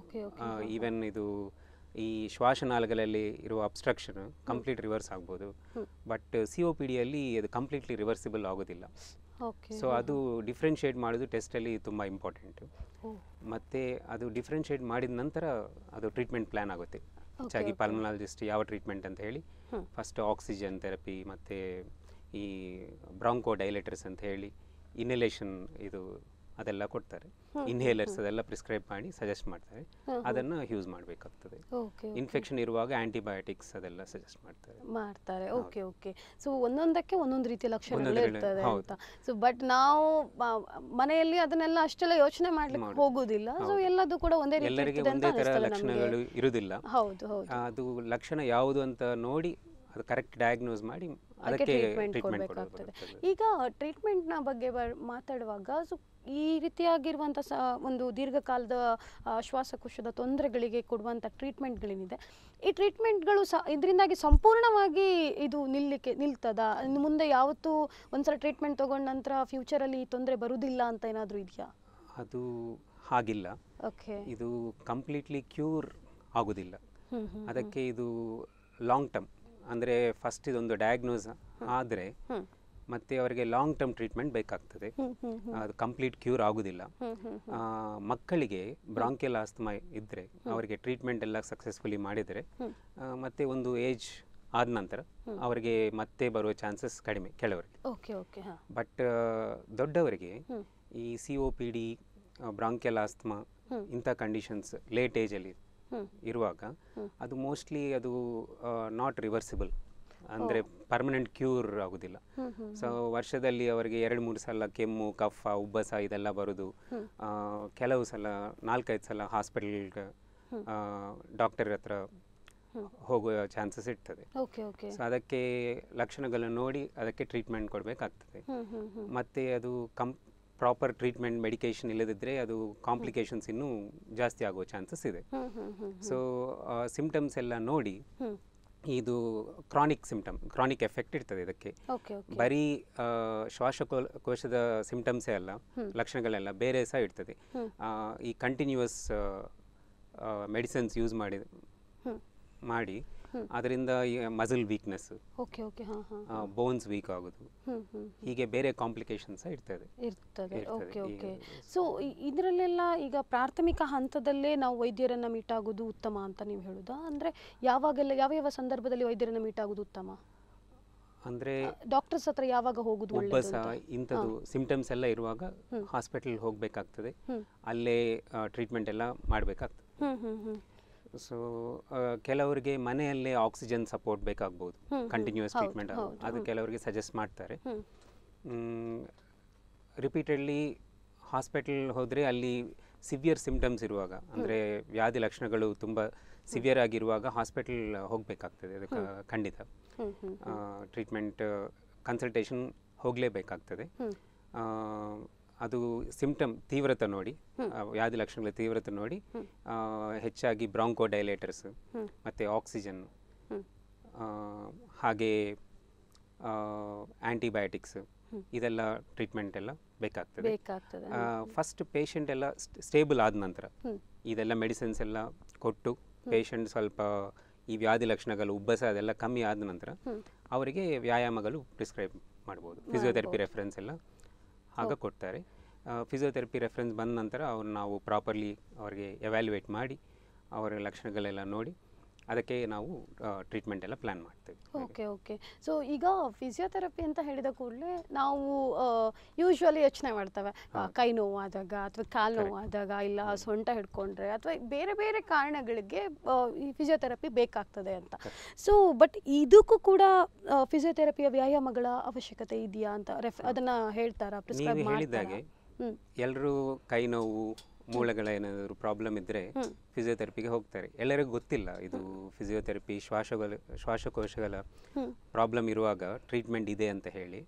ಈವನ್ ಇದು ಈ ಶ್ವಾಸನಾಳಗಳಲ್ಲಿ ಇರುವ ಅಬ್ಸ್ಟ್ರಕ್ಷನ್ ಕಂಪ್ಲೀಟ್ ರಿವರ್ಸ್ ಆಗ್ಬೋದು. ಬಟ್ COPDಯಲ್ಲಿ ಅದು ಕಂಪ್ಲೀಟ್ಲಿ ರಿವರ್ಸಿಬಲ್ ಆಗೋದಿಲ್ಲ. ಸೊ ಅದು ಡಿಫ್ರೆನ್ಶಿಯೇಟ್ ಮಾಡೋದು ಟೆಸ್ಟಲ್ಲಿ ತುಂಬ ಇಂಪಾರ್ಟೆಂಟು. ಮತ್ತು ಅದು ಡಿಫ್ರೆನ್ಶಿಯೇಟ್ ಮಾಡಿದ ನಂತರ ಅದು ಟ್ರೀಟ್ಮೆಂಟ್ ಪ್ಲ್ಯಾನ್ ಆಗುತ್ತೆ. ಹೆಚ್ಚಾಗಿ ಪಲ್ಮನಾಲಜಿಸ್ಟ್ ಯಾವ ಟ್ರೀಟ್ಮೆಂಟ್ ಅಂತ ಹೇಳಿ ಫಸ್ಟ್ ಆಕ್ಸಿಜನ್ ಥೆರಪಿ ಮತ್ತು ಈ ಬ್ರಾಂಕೋ ಡೈಲೇಟರ್ಸ್ ಅಂತ ಹೇಳಿ ಇನ್ಹಲೇಷನ್ ಇದು ಅದೆಲ್ಲ ಕೊಡ್ತಾರೆ. ಇನ್ಹೇಲರ್ಸ್ ಅದೆಲ್ಲ ಪ್ರಿಸ್ಕ್ರೈಬ್ ಮಾಡಿ ಸಜೆಸ್ಟ್ ಮಾಡ್ತಾರೆ, ಅದನ್ನು ಯೂಸ್ ಮಾಡಬೇಕಾಗ್ತದೆ. ಇನ್ಫೆಕ್ಷನ್ ಇರುವಾಗ ಆಂಟಿಬಯೋಟಿಕ್ಸ್ ಅದೆಲ್ಲ ಸಜೆಸ್ಟ್ ಮಾಡ್ತಾರೆ. ಓಕೆ. ಸೊ ಒಂದೊಂದಕ್ಕೆ ಒಂದೊಂದು ರೀತಿಯ ಲಕ್ಷಣಗಳು ಇರ್ತದೆ ಅಂತ. ಸೊ ಬಟ್ ನಾವು ಮನೆಯಲ್ಲಿ ಅದನ್ನೆಲ್ಲ ಅಷ್ಟೆಲ್ಲ ಯೋಚನೆ ಮಾಡ್ಲಿಕ್ಕೆ ಹೋಗುದಿಲ್ಲ. ಸೊ ಎಲ್ಲದೂ ಕೂಡ ಒಂದೇ ರೀತಿ ಎಲ್ಲರಿಗೆ ಒಂದೇ ತರ ಲಕ್ಷಣಗಳು ಇರುವುದಿಲ್ಲ. ಅದು ಲಕ್ಷಣ ಯಾವುದು ಅಂತ ನೋಡಿ ಅದು ಕರೆಕ್ಟ್ ಡಯಾಗ್ನೋಸ್ ಮಾಡಿ ಅದಕ್ಕೆ ಟ್ರೀಟ್ಮೆಂಟ್ ಕೊಡಬೇಕಾಗ್ತದೆ. ಈಗ ಟ್ರೀಟ್ಮೆಂಟ್ನ ಬಗ್ಗೆ ಮಾತಾಡುವಾಗ ಈ ರೀತಿಯಾಗಿರುವಂಥ ಒಂದು ದೀರ್ಘಕಾಲದ ಶ್ವಾಸಕೋಶದ ತೊಂದರೆಗಳಿಗೆ ಕೊಡುವಂಥ ಟ್ರೀಟ್ಮೆಂಟ್ಗಳೇನಿದೆ, ಈ ಟ್ರೀಟ್ಮೆಂಟ್ಗಳು ಇದರಿಂದಾಗಿ ಸಂಪೂರ್ಣವಾಗಿ ಇದು ನಿಲ್ತದ? ಇನ್ನು ಮುಂದೆ ಯಾವತ್ತೂ ಒಂದ್ಸಲ ಟ್ರೀಟ್ಮೆಂಟ್ ತಗೊಂಡ ನಂತರ ಫ್ಯೂಚರಲ್ಲಿ ಈ ತೊಂದರೆ ಬರುವುದಿಲ್ಲ ಅಂತ ಏನಾದರೂ ಇದೆಯಾ? ಅದು ಹಾಗಿಲ್ಲ. ಇದು ಕಂಪ್ಲೀಟ್ಲಿ ಕ್ಯೂರ್ ಆಗೋದಿಲ್ಲ. ಅದಕ್ಕೆ ಇದು ಲಾಂಗ್ ಟರ್ಮ್, ಅಂದರೆ ಫಸ್ಟ್ ಇದೊಂದು ಡಯಾಗ್ನೋಸ್ ಆದರೆ ಮತ್ತೆ ಅವರಿಗೆ ಲಾಂಗ್ ಟರ್ಮ್ ಟ್ರೀಟ್ಮೆಂಟ್ ಬೇಕಾಗ್ತದೆ. ಅದು ಕಂಪ್ಲೀಟ್ ಕ್ಯೂರ್ ಆಗೋದಿಲ್ಲ. ಮಕ್ಕಳಿಗೆ ಬ್ರಾಂಕಿಯಲ್ ಆಸ್ತಮಾ ಇದ್ದರೆ ಅವರಿಗೆ ಟ್ರೀಟ್ಮೆಂಟ್ ಎಲ್ಲ ಸಕ್ಸಸ್ಫುಲಿ ಮಾಡಿದರೆ ಮತ್ತೆ ಒಂದು ಏಜ್ ಆದ ನಂತರ ಅವರಿಗೆ ಮತ್ತೆ ಬರುವ ಚಾನ್ಸಸ್ ಕಡಿಮೆ ಕೆಲವರಿಗೆ. ಬಟ್ ದೊಡ್ಡವರಿಗೆ ಈ COPD, ಬ್ರಾಂಕಿಯಲ್ ಆಸ್ತಮಾ ಇಂಥ ಕಂಡೀಷನ್ಸ್ ಲೇಟ್ ಏಜಲ್ಲಿ ಇರುವಾಗ ಅದು ಮೋಸ್ಟ್ಲಿ ಅದು ನಾಟ್ ರಿವರ್ಸಿಬಲ್, ಅಂದರೆ ಪರ್ಮನೆಂಟ್ ಕ್ಯೂರ್ ಆಗೋದಿಲ್ಲ. ಸೊ ವರ್ಷದಲ್ಲಿ ಅವರಿಗೆ 2-3 ಸಲ ಕೆಮ್ಮು, ಕಫ, ಉಬ್ಬಸ ಇದೆಲ್ಲ ಬರೋದು, ಕೆಲವು ಸಲ 4-5 ಸಲ ಹಾಸ್ಪಿಟಲ್ಗೆ ಡಾಕ್ಟರ್ ಹತ್ರ ಹೋಗುವ ಚಾನ್ಸಸ್ ಇರ್ತದೆ. ಸೊ ಅದಕ್ಕೆ ಲಕ್ಷಣಗಳನ್ನು ನೋಡಿ ಅದಕ್ಕೆ ಟ್ರೀಟ್ಮೆಂಟ್ ಕೊಡಬೇಕಾಗ್ತದೆ. ಮತ್ತು ಅದು ಪ್ರಾಪರ್ ಟ್ರೀಟ್ಮೆಂಟ್ ಮೆಡಿಕೇಶನ್ ಇಲ್ಲದಿದ್ದರೆ ಅದು ಕಾಂಪ್ಲಿಕೇಶನ್ಸ್ ಇನ್ನೂ ಜಾಸ್ತಿ ಆಗುವ ಚಾನ್ಸಸ್ ಇದೆ. ಸೊ ಸಿಂಪ್ಟಮ್ಸ್ ಎಲ್ಲ ನೋಡಿ ಇದು ಕ್ರಾನಿಕ್ ಎಫೆಕ್ಟ್ ಇರ್ತದೆ ಇದಕ್ಕೆ. ಬರೀ ಶ್ವಾಸಕೋಶದ ಸಿಂಪ್ಟಮ್ಸೇ ಅಲ್ಲ, ಲಕ್ಷಣಗಳೆಲ್ಲ ಬೇರೆ ಸಹ ಇರ್ತದೆ. ಈ ಕಂಟಿನ್ಯೂಯಸ್ ಮೆಡಿಸಿನ್ಸ್ ಯೂಸ್ ಮಾಡಿ ಅದರಿಂದ ಮಸಲ್ ವೀಕ್ನೆಸ್, ಓಕೆ ಓಕೆ ಹಾಂ ಹಾಂ ಬೋನ್ಸ್ ವೀಕ್ ಆಗೋದು, ಹೀಗೆ ಬೇರೆ ಕಾಂಪ್ಲಿಕೇಶನ್ಸ್ ಇರ್ತದೆ. Okay okay. ಸೊ ಇದರಲ್ಲೆಲ್ಲ ಈಗ ಪ್ರಾಥಮಿಕ ಹಂತದಲ್ಲೇ ನಾವು ವೈದ್ಯರನ್ನು ಮೀಟ್ ಆಗೋದು ಉತ್ತಮ ಅಂತ ನೀವು ಹೇಳೋದಾ? ಅಂದರೆ ಯಾವಾಗೆಲ್ಲ ಯಾವ ಸಂದರ್ಭದಲ್ಲಿ ವೈದ್ಯರನ್ನು ಮೀಟ್ ಆಗೋದು ಉತ್ತಮ? ಅಂದರೆ ಡಾಕ್ಟರ್ಸ್ ಹತ್ರ ಯಾವಾಗ ಹೋಗೋದು ಉಬ್ಬಸ ಇಂಥದ್ದು ಸಿಂಪ್ಟಮ್ಸ್ ಎಲ್ಲ ಇರುವಾಗ ಹಾಸ್ಪಿಟಲ್ ಹೋಗಬೇಕಾಗ್ತದೆ, ಅಲ್ಲೇ ಟ್ರೀಟ್ಮೆಂಟ್ ಎಲ್ಲ ಮಾಡಬೇಕಾಗ್ತದೆ. ಸೊ ಕೆಲವರಿಗೆ ಮನೆಯಲ್ಲೇ ಆಕ್ಸಿಜನ್ ಸಪೋರ್ಟ್ ಬೇಕಾಗ್ಬೋದು, ಕಂಟಿನ್ಯೂಸ್ ಟ್ರೀಟ್ಮೆಂಟ್, ಅದು ಕೆಲವರಿಗೆ ಸಜೆಸ್ಟ್ ಮಾಡ್ತಾರೆ. ರಿಪೀಟೆಡ್ಲಿ ಹಾಸ್ಪಿಟಲ್ ಹೋದರೆ ಅಲ್ಲಿ ಸಿವಿಯರ್ ಸಿಂಪ್ಟಮ್ಸ್ ಇರುವಾಗ, ಅಂದರೆ ವ್ಯಾಧಿ ಲಕ್ಷಣಗಳು ತುಂಬ ಸಿವಿಯರ್ ಆಗಿರುವಾಗ ಹಾಸ್ಪಿಟಲ್ ಹೋಗಬೇಕಾಗ್ತದೆ. ಅದಕ್ಕೆ ಖಂಡಿತ ಟ್ರೀಟ್ಮೆಂಟ್ ಕನ್ಸಲ್ಟೇಷನ್ ಹೋಗಲೇಬೇಕಾಗ್ತದೆ. ಅದು ಸಿಂಪ್ಟಮ್ ತೀವ್ರತೆ ನೋಡಿ, ವ್ಯಾಧಿ ಲಕ್ಷಣಗಳ ತೀವ್ರತೆ ನೋಡಿ ಹೆಚ್ಚಾಗಿ ಬ್ರಾಂಕೋ ಡೈಲೇಟರ್ಸ್ ಮತ್ತು ಆಕ್ಸಿಜನ್, ಹಾಗೆ ಆ್ಯಂಟಿಬಯೋಟಿಕ್ಸ್, ಇದೆಲ್ಲ ಟ್ರೀಟ್ಮೆಂಟ್ ಎಲ್ಲ ಬೇಕಾಗ್ತದೆ. ಫಸ್ಟ್ ಪೇಷಂಟ್ ಎಲ್ಲ ಸ್ಟೇಬಲ್ ಆದ ನಂತರ ಇದೆಲ್ಲ ಮೆಡಿಸಿನ್ಸ್ ಎಲ್ಲ ಕೊಟ್ಟು ಪೇಷಂಟ್ ಸ್ವಲ್ಪ ಈ ವ್ಯಾಧಿ ಲಕ್ಷಣಗಳು ಉಬ್ಬಸ ಅದೆಲ್ಲ ಕಮ್ಮಿ ಆದ ನಂತರ ಅವರಿಗೆ ವ್ಯಾಯಾಮಗಳು ಪ್ರಿಸ್ಕ್ರೈಬ್ ಮಾಡ್ಬೋದು. ಫಿಸಿಯೋಥೆರಪಿ ರೆಫರೆನ್ಸ್ ಎಲ್ಲ ಆಗ ಕೊಡ್ತಾರೆ. ಫಿಸಿಯೋಥೆರಪಿ ರೆಫರೆನ್ಸ್ ಬಂದ ನಂತರ ಅವ್ರು ನಾವು ಪ್ರಾಪರ್ಲಿ ಅವರಿಗೆ ಎವ್ಯಾಲ್ಯೂಯೇಟ್ ಮಾಡಿ ಅವರ ಲಕ್ಷಣಗಳೆಲ್ಲ ನೋಡಿ ಅದಕ್ಕೆ ನಾವು ಟ್ರೀಟ್ಮೆಂಟ್ ಎಲ್ಲ ಪ್ಲ್ಯಾನ್ ಮಾಡ್ತೇವೆ. Okay okay. ಸೊ ಈಗ ಫಿಸಿಯೋಥೆರಪಿ ಅಂತ ಹೇಳಿದ ಕೂಡಲೇ ನಾವು ಯೂಶ್ವಲಿ ಯೋಚನೆ ಮಾಡ್ತೇವೆ ಕೈ ನೋವಾದಾಗ ಅಥವಾ ಕಾಲು ನೋವಾದಾಗ, ಇಲ್ಲ ಸೊಂಟ ಹಿಡ್ಕೊಂಡ್ರೆ ಅಥವಾ ಬೇರೆ ಬೇರೆ ಕಾರಣಗಳಿಗೆ ಈ ಫಿಸಿಯೋಥೆರಪಿ ಬೇಕಾಗ್ತದೆ ಅಂತ. ಸೊ ಬಟ್ ಇದಕ್ಕೂ ಕೂಡ ಫಿಸಿಯೋಥೆರಪಿಯ ವ್ಯಾಯಾಮಗಳ ಅವಶ್ಯಕತೆ ಇದೆಯಾ ಅಂತ ಅದನ್ನು ಹೇಳ್ತಾರಾ, ಪ್ರಿಸ್ಕ್ರೈಬ್ ಮಾಡ್ತಾರಾ? ಎಲ್ಲರೂ ಕೈ ನೋವು ಮೂಳೆಗಳ ಏನಾದರೂ ಪ್ರಾಬ್ಲಮ್ ಇದ್ದರೆ ಫಿಸಿಯೋಥೆರಪಿಗೆ ಹೋಗ್ತಾರೆ. ಎಲ್ಲರಿಗೂ ಗೊತ್ತಿಲ್ಲ ಇದು ಫಿಸಿಯೋಥೆರಪಿ ಶ್ವಾಸಕೋಶಗಳ ಪ್ರಾಬ್ಲಮ್ ಇರುವಾಗ ಟ್ರೀಟ್ಮೆಂಟ್ ಇದೆ ಅಂತ ಹೇಳಿ.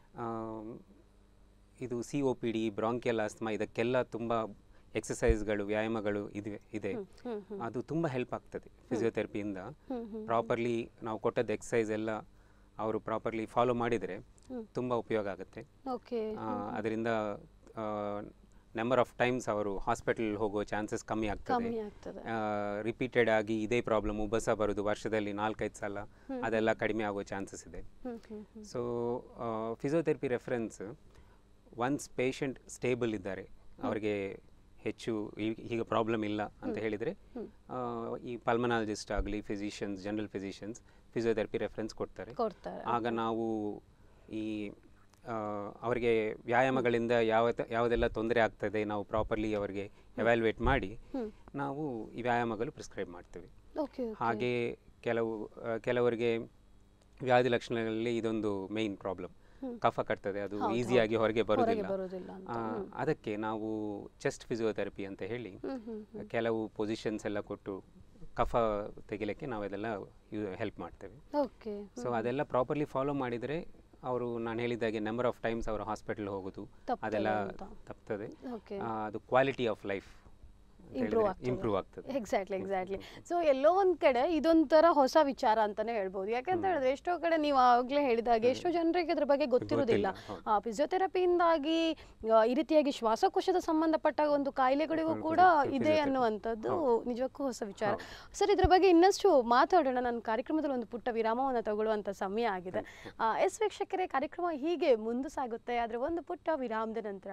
ಇದು COPD, ಬ್ರಾಂಕಿಯಲ್ ಆಸ್ತಮಾ, ಇದಕ್ಕೆಲ್ಲ ತುಂಬ ಎಕ್ಸಸೈಸ್ಗಳು, ವ್ಯಾಯಾಮಗಳು ಇದೆ. ಅದು ತುಂಬ ಹೆಲ್ಪ್ ಆಗ್ತದೆ ಫಿಸಿಯೋಥೆರಪಿಯಿಂದ. ಪ್ರಾಪರ್ಲಿ ನಾವು ಕೊಟ್ಟದ್ದು ಎಕ್ಸಸೈಸ್ ಎಲ್ಲ ಅವರು ಪ್ರಾಪರ್ಲಿ ಫಾಲೋ ಮಾಡಿದರೆ ತುಂಬ ಉಪಯೋಗ ಆಗುತ್ತೆ. ಅದರಿಂದ ನಂಬರ್ ಆಫ್ ಟೈಮ್ಸ್ ಅವರು ಹಾಸ್ಪಿಟಲ್ ಹೋಗೋ ಚಾನ್ಸಸ್ ಕಮ್ಮಿ ಆಗ್ತದೆ. ರಿಪೀಟೆಡ್ ಆಗಿ ಇದೇ ಪ್ರಾಬ್ಲಮ್ ಉಬ್ಬಸ ಬರೋದು ವರ್ಷದಲ್ಲಿ 4-5 ಸಲ, ಅದೆಲ್ಲ ಕಡಿಮೆ ಆಗೋ ಚಾನ್ಸಸ್ ಇದೆ. So physiotherapy reference once patient stable ಇದ್ದಾರೆ, ಅವರಿಗೆ ಹೆಚ್ಚು ಈಗ ಪ್ರಾಬ್ಲಮ್ ಇಲ್ಲ ಅಂತ ಹೇಳಿದರೆ ಈ ಪಲ್ಮನಾಲಜಿಸ್ಟ್ ಆಗಲಿ, physicians, general physicians physiotherapy reference ಕೊಡ್ತಾರೆ. ಆಗ ನಾವು ಈ ಅವರಿಗೆ ವ್ಯಾಯಾಮಗಳಿಂದ ಯಾವುದೆಲ್ಲ ತೊಂದರೆ ಆಗ್ತದೆ ನಾವು ಪ್ರಾಪರ್ಲಿ ಅವರಿಗೆ ಎವ್ಯಾಲ್ಯೂಯೇಟ್ ಮಾಡಿ ನಾವು ಈ ವ್ಯಾಯಾಮಗಳು ಪ್ರಿಸ್ಕ್ರೈಬ್ ಮಾಡ್ತೇವೆ. ಹಾಗೆ ಕೆಲವರಿಗೆ ವ್ಯಾಧಿ ಲಕ್ಷಣಗಳಲ್ಲಿ ಇದೊಂದು ಮೇನ್ ಪ್ರಾಬ್ಲಮ್, ಕಫ ಕಟ್ತದೆ, ಅದು ಈಸಿಯಾಗಿ ಹೊರಗೆ ಬರೋದಿಲ್ಲ. ಅದಕ್ಕೆ ನಾವು ಚೆಸ್ಟ್ ಫಿಸಿಯೋಥೆರಪಿ ಅಂತ ಹೇಳಿ ಕೆಲವು ಪೊಸಿಷನ್ಸ್ ಎಲ್ಲ ಕೊಟ್ಟು ಕಫ ತೆಗಿಲಿಕ್ಕೆ ನಾವು ಅದೆಲ್ಲ ಹೆಲ್ಪ್ ಮಾಡ್ತೇವೆ. ಸೊ ಅದೆಲ್ಲ ಪ್ರಾಪರ್ಲಿ ಫಾಲೋ ಮಾಡಿದರೆ ಅವರು ನಾನು ಹೇಳಿದಾಗೆ ನಂಬರ್ ಆಫ್ ಟೈಮ್ಸ್ ಅವರು ಹಾಸ್ಪಿಟಲ್ ಹೋಗೋದು ಅದೆಲ್ಲ ತಪ್ತದೆ. ಅದು ಕ್ವಾಲಿಟಿ ಆಫ್ ಲೈಫ್ ಇಂಪ್ರೂವ್ ಆಗ್ತದೆ. ಎಕ್ಸಾಕ್ಟ್ಲಿ. ಸೊ ಎಲ್ಲೋ ಒಂದು ಕಡೆ ಇದೊಂಥರ ಹೊಸ ವಿಚಾರ ಅಂತಾನೆ ಹೇಳ್ಬೋದು. ಯಾಕಂತ ಹೇಳಿದ್ರೆ ಎಷ್ಟೋ ಕಡೆ ನೀವು ಆಗಲೇ ಹೇಳಿದಾಗೆ ಎಷ್ಟೋ ಜನರಿಗೆ ಅದ್ರ ಬಗ್ಗೆ ಗೊತ್ತಿರೋದಿಲ್ಲ. ಫಿಸಿಯೋಥೆರಪಿಯಿಂದಾಗಿ ಈ ರೀತಿಯಾಗಿ ಶ್ವಾಸಕೋಶದ ಸಂಬಂಧಪಟ್ಟ ಒಂದು ಕಾಯಿಲೆಗಳಿಗೂ ಕೂಡ ಇದೆ ಅನ್ನುವಂಥದ್ದು ನಿಜಕ್ಕೂ ಹೊಸ ವಿಚಾರ. ಸರ್, ಇದ್ರ ಬಗ್ಗೆ ಇನ್ನಷ್ಟು ಮಾತಾಡೋಣ. ನನ್ನ ಕಾರ್ಯಕ್ರಮದಲ್ಲಿ ಒಂದು ಪುಟ್ಟ ವಿರಾಮವನ್ನು ತಗೊಳ್ಳುವಂಥ ಸಮಯ ಆಗಿದೆ. ವೀಕ್ಷಕರೇ, ಕಾರ್ಯಕ್ರಮ ಹೀಗೆ ಮುಂದೆ ಸಾಗುತ್ತೆ, ಆದರೆ ಒಂದು ಪುಟ್ಟ ವಿರಾಮದ ನಂತರ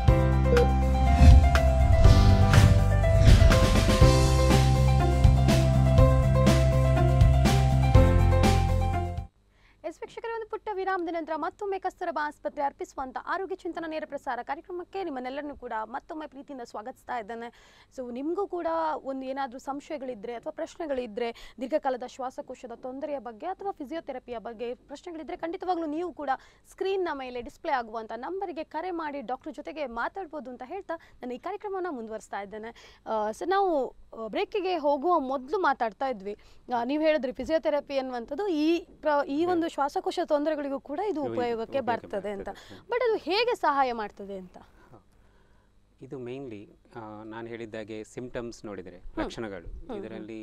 ವೀಕ್ಷಕರೇ, ಒಂದು ಪುಟ್ಟ ವಿರಾಮದ ನಂತರ ಮತ್ತೊಮ್ಮೆ ಕಸ್ತೂರಬಾ ಆಸ್ಪತ್ರೆ ಅರ್ಪಿಸುವಂಥ ಆರೋಗ್ಯ ಚಿಂತನ ನೇರ ಪ್ರಸಾರ ಕಾರ್ಯಕ್ರಮಕ್ಕೆ ನಿಮ್ಮನ್ನೆಲ್ಲರನ್ನೂ ಕೂಡ ಮತ್ತೊಮ್ಮೆ ಪ್ರೀತಿಯಿಂದ ಸ್ವಾಗತಿಸ್ತಾ ಇದ್ದೇನೆ. ಸೊ ನಿಮಗೂ ಕೂಡ ಒಂದು ಏನಾದರೂ ಸಂಶಯಗಳಿದ್ದರೆ ಅಥವಾ ಪ್ರಶ್ನೆಗಳಿದ್ದರೆ, ದೀರ್ಘಕಾಲದ ಶ್ವಾಸಕೋಶದ ತೊಂದರೆಯ ಬಗ್ಗೆ ಅಥವಾ ಫಿಸಿಯೋಥೆರಪಿಯ ಬಗ್ಗೆ ಪ್ರಶ್ನೆಗಳಿದ್ದರೆ ಖಂಡಿತವಾಗ್ಲೂ ನೀವು ಕೂಡ ಸ್ಕ್ರೀನ್ನ ಮೇಲೆ ಡಿಸ್ಪ್ಲೇ ಆಗುವಂಥ ನಂಬರಿಗೆ ಕರೆ ಮಾಡಿ ಡಾಕ್ಟರ್ ಜೊತೆಗೆ ಮಾತಾಡ್ಬೋದು ಅಂತ ಹೇಳ್ತಾ ನಾನು ಈ ಕಾರ್ಯಕ್ರಮವನ್ನು ಮುಂದುವರಿಸ್ತಾ ಇದ್ದೇನೆ. ಸೊ ನಾವು ಬ್ರೇಕಿಗೆ ಹೋಗುವ ಮೊದಲು ಮಾತಾಡ್ತಾ ಇದ್ವಿ, ನೀವು ಹೇಳಿದ್ರಿ ಫಿಸಿಯೋಥೆರಪಿ ಅನ್ನುವಂಥದ್ದು ಈ ಒಂದು ಶ್ವಾಸಕೋಶ ತೊಂದರೆಗಳಿಗೂ ಕೂಡ ಇದು ಉಪಯೋಗಕ್ಕೆ ಬರ್ತದೆ ಅಂತ. ಬಟ್ ಅದು ಹೇಗೆ ಸಹಾಯ ಮಾಡ್ತದೆ ಅಂತ? ಇದು ಮೇನ್ಲಿ ನಾನು ಹೇಳಿದ್ದಾಗೆ ಸಿಂಪ್ಟಮ್ಸ್ ನೋಡಿದರೆ ಲಕ್ಷಣಗಳು, ಇದರಲ್ಲಿ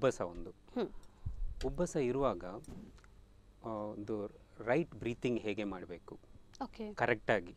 ಉಬ್ಬಸ ಇರುವಾಗ ಒಂದು ರೈಟ್ ಬ್ರೀತಿಂಗ್ ಹೇಗೆ ಮಾಡಬೇಕು ಕರೆಕ್ಟಾಗಿ,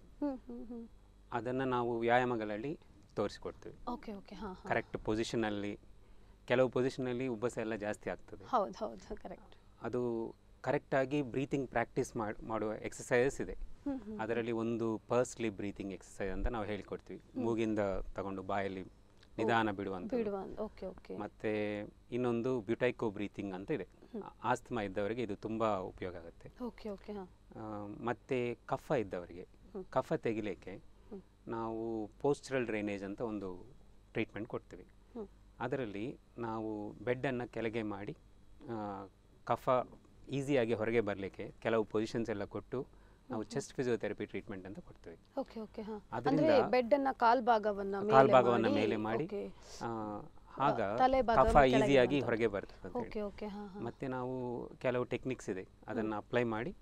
ಅದನ್ನು ನಾವು ವ್ಯಾಯಾಮಗಳಲ್ಲಿ ತೋರಿಸಿಕೊಡ್ತೇವೆ. ಕರೆಕ್ಟ್ ಪೊಸಿಷನಲ್ಲಿ ಕೆಲವು ಪೊಸಿಷನಲ್ಲಿ ಉಬ್ಬಸ ಎಲ್ಲ ಜಾಸ್ತಿ ಆಗ್ತದೆ. ಹೌದು ಹೌದು ಕರೆಕ್ಟ್. ಅದು ಕರೆಕ್ಟಾಗಿ ಬ್ರೀತಿಂಗ್ ಪ್ರಾಕ್ಟೀಸ್ ಮಾಡುವ ಎಕ್ಸಸೈಸಸ್ ಇದೆ. ಅದರಲ್ಲಿ ಒಂದು ಪರ್ಸ್ಲಿ ಬ್ರೀತಿಂಗ್ ಎಕ್ಸಸೈಸ್ ಅಂತ ನಾವು ಹೇಳಿಕೊಡ್ತೀವಿ. ಮೂಗಿಂದ ತಗೊಂಡು ಬಾಯಲ್ಲಿ ನಿಧಾನ ಬಿಡುವಂಥ. ಮತ್ತು ಇನ್ನೊಂದು ಬ್ಯೂಟೈಕೋ ಬ್ರೀತಿಂಗ್ ಅಂತ ಇದೆ. ಆಸ್ತಮಾ ಇದ್ದವರಿಗೆ ಇದು ತುಂಬ ಉಪಯೋಗ ಆಗುತ್ತೆ. ಮತ್ತು ಕಫ ಇದ್ದವರಿಗೆ ಕಫ ತೆಗಿಲಿಕ್ಕೆ ನಾವು ಪೋಸ್ಚರಲ್ ಡ್ರೈನೇಜ್ ಅಂತ ಒಂದು ಟ್ರೀಟ್ಮೆಂಟ್ ಕೊಡ್ತೀವಿ. ಅದರಲ್ಲಿ ನಾವು ಬೆಡ್ಡನ್ನು ಕೆಳಗೆ ಮಾಡಿ ಕಫ ಈಸಿಯಾಗಿ ಹೊರಗೆ ಬರಲಿಕ್ಕೆ ಕೆಲವು ಪೊಸಿಷನ್ಸ್ ಎಲ್ಲ ಕೊಟ್ಟು ನಾವು ಚೆಸ್ಟ್ ಫಿಸಿಯೋಥೆರಪಿ ಟ್ರೀಟ್ಮೆಂಟ್ ಅಂತ ಕೊಡ್ತೀವಿ. ಅದರಿಂದ ಬೆಡ್ಡನ್ನ ಕಾಲ್ಭಾಗವನ್ನು ಮೇಲೆ ಮಾಡಿ ಆಗ ಕಫ ಈಸಿಯಾಗಿ ಹೊರಗೆ ಬರ್ತದೆ ಅಂತ ಹೇಳಿ. ಮತ್ತೆ ನಾವು ಕೆಲವು ಟೆಕ್ನಿಕ್ಸ್ ಇದೆ, ಅದನ್ನು ಅಪ್ಲೈ ಮಾಡಿ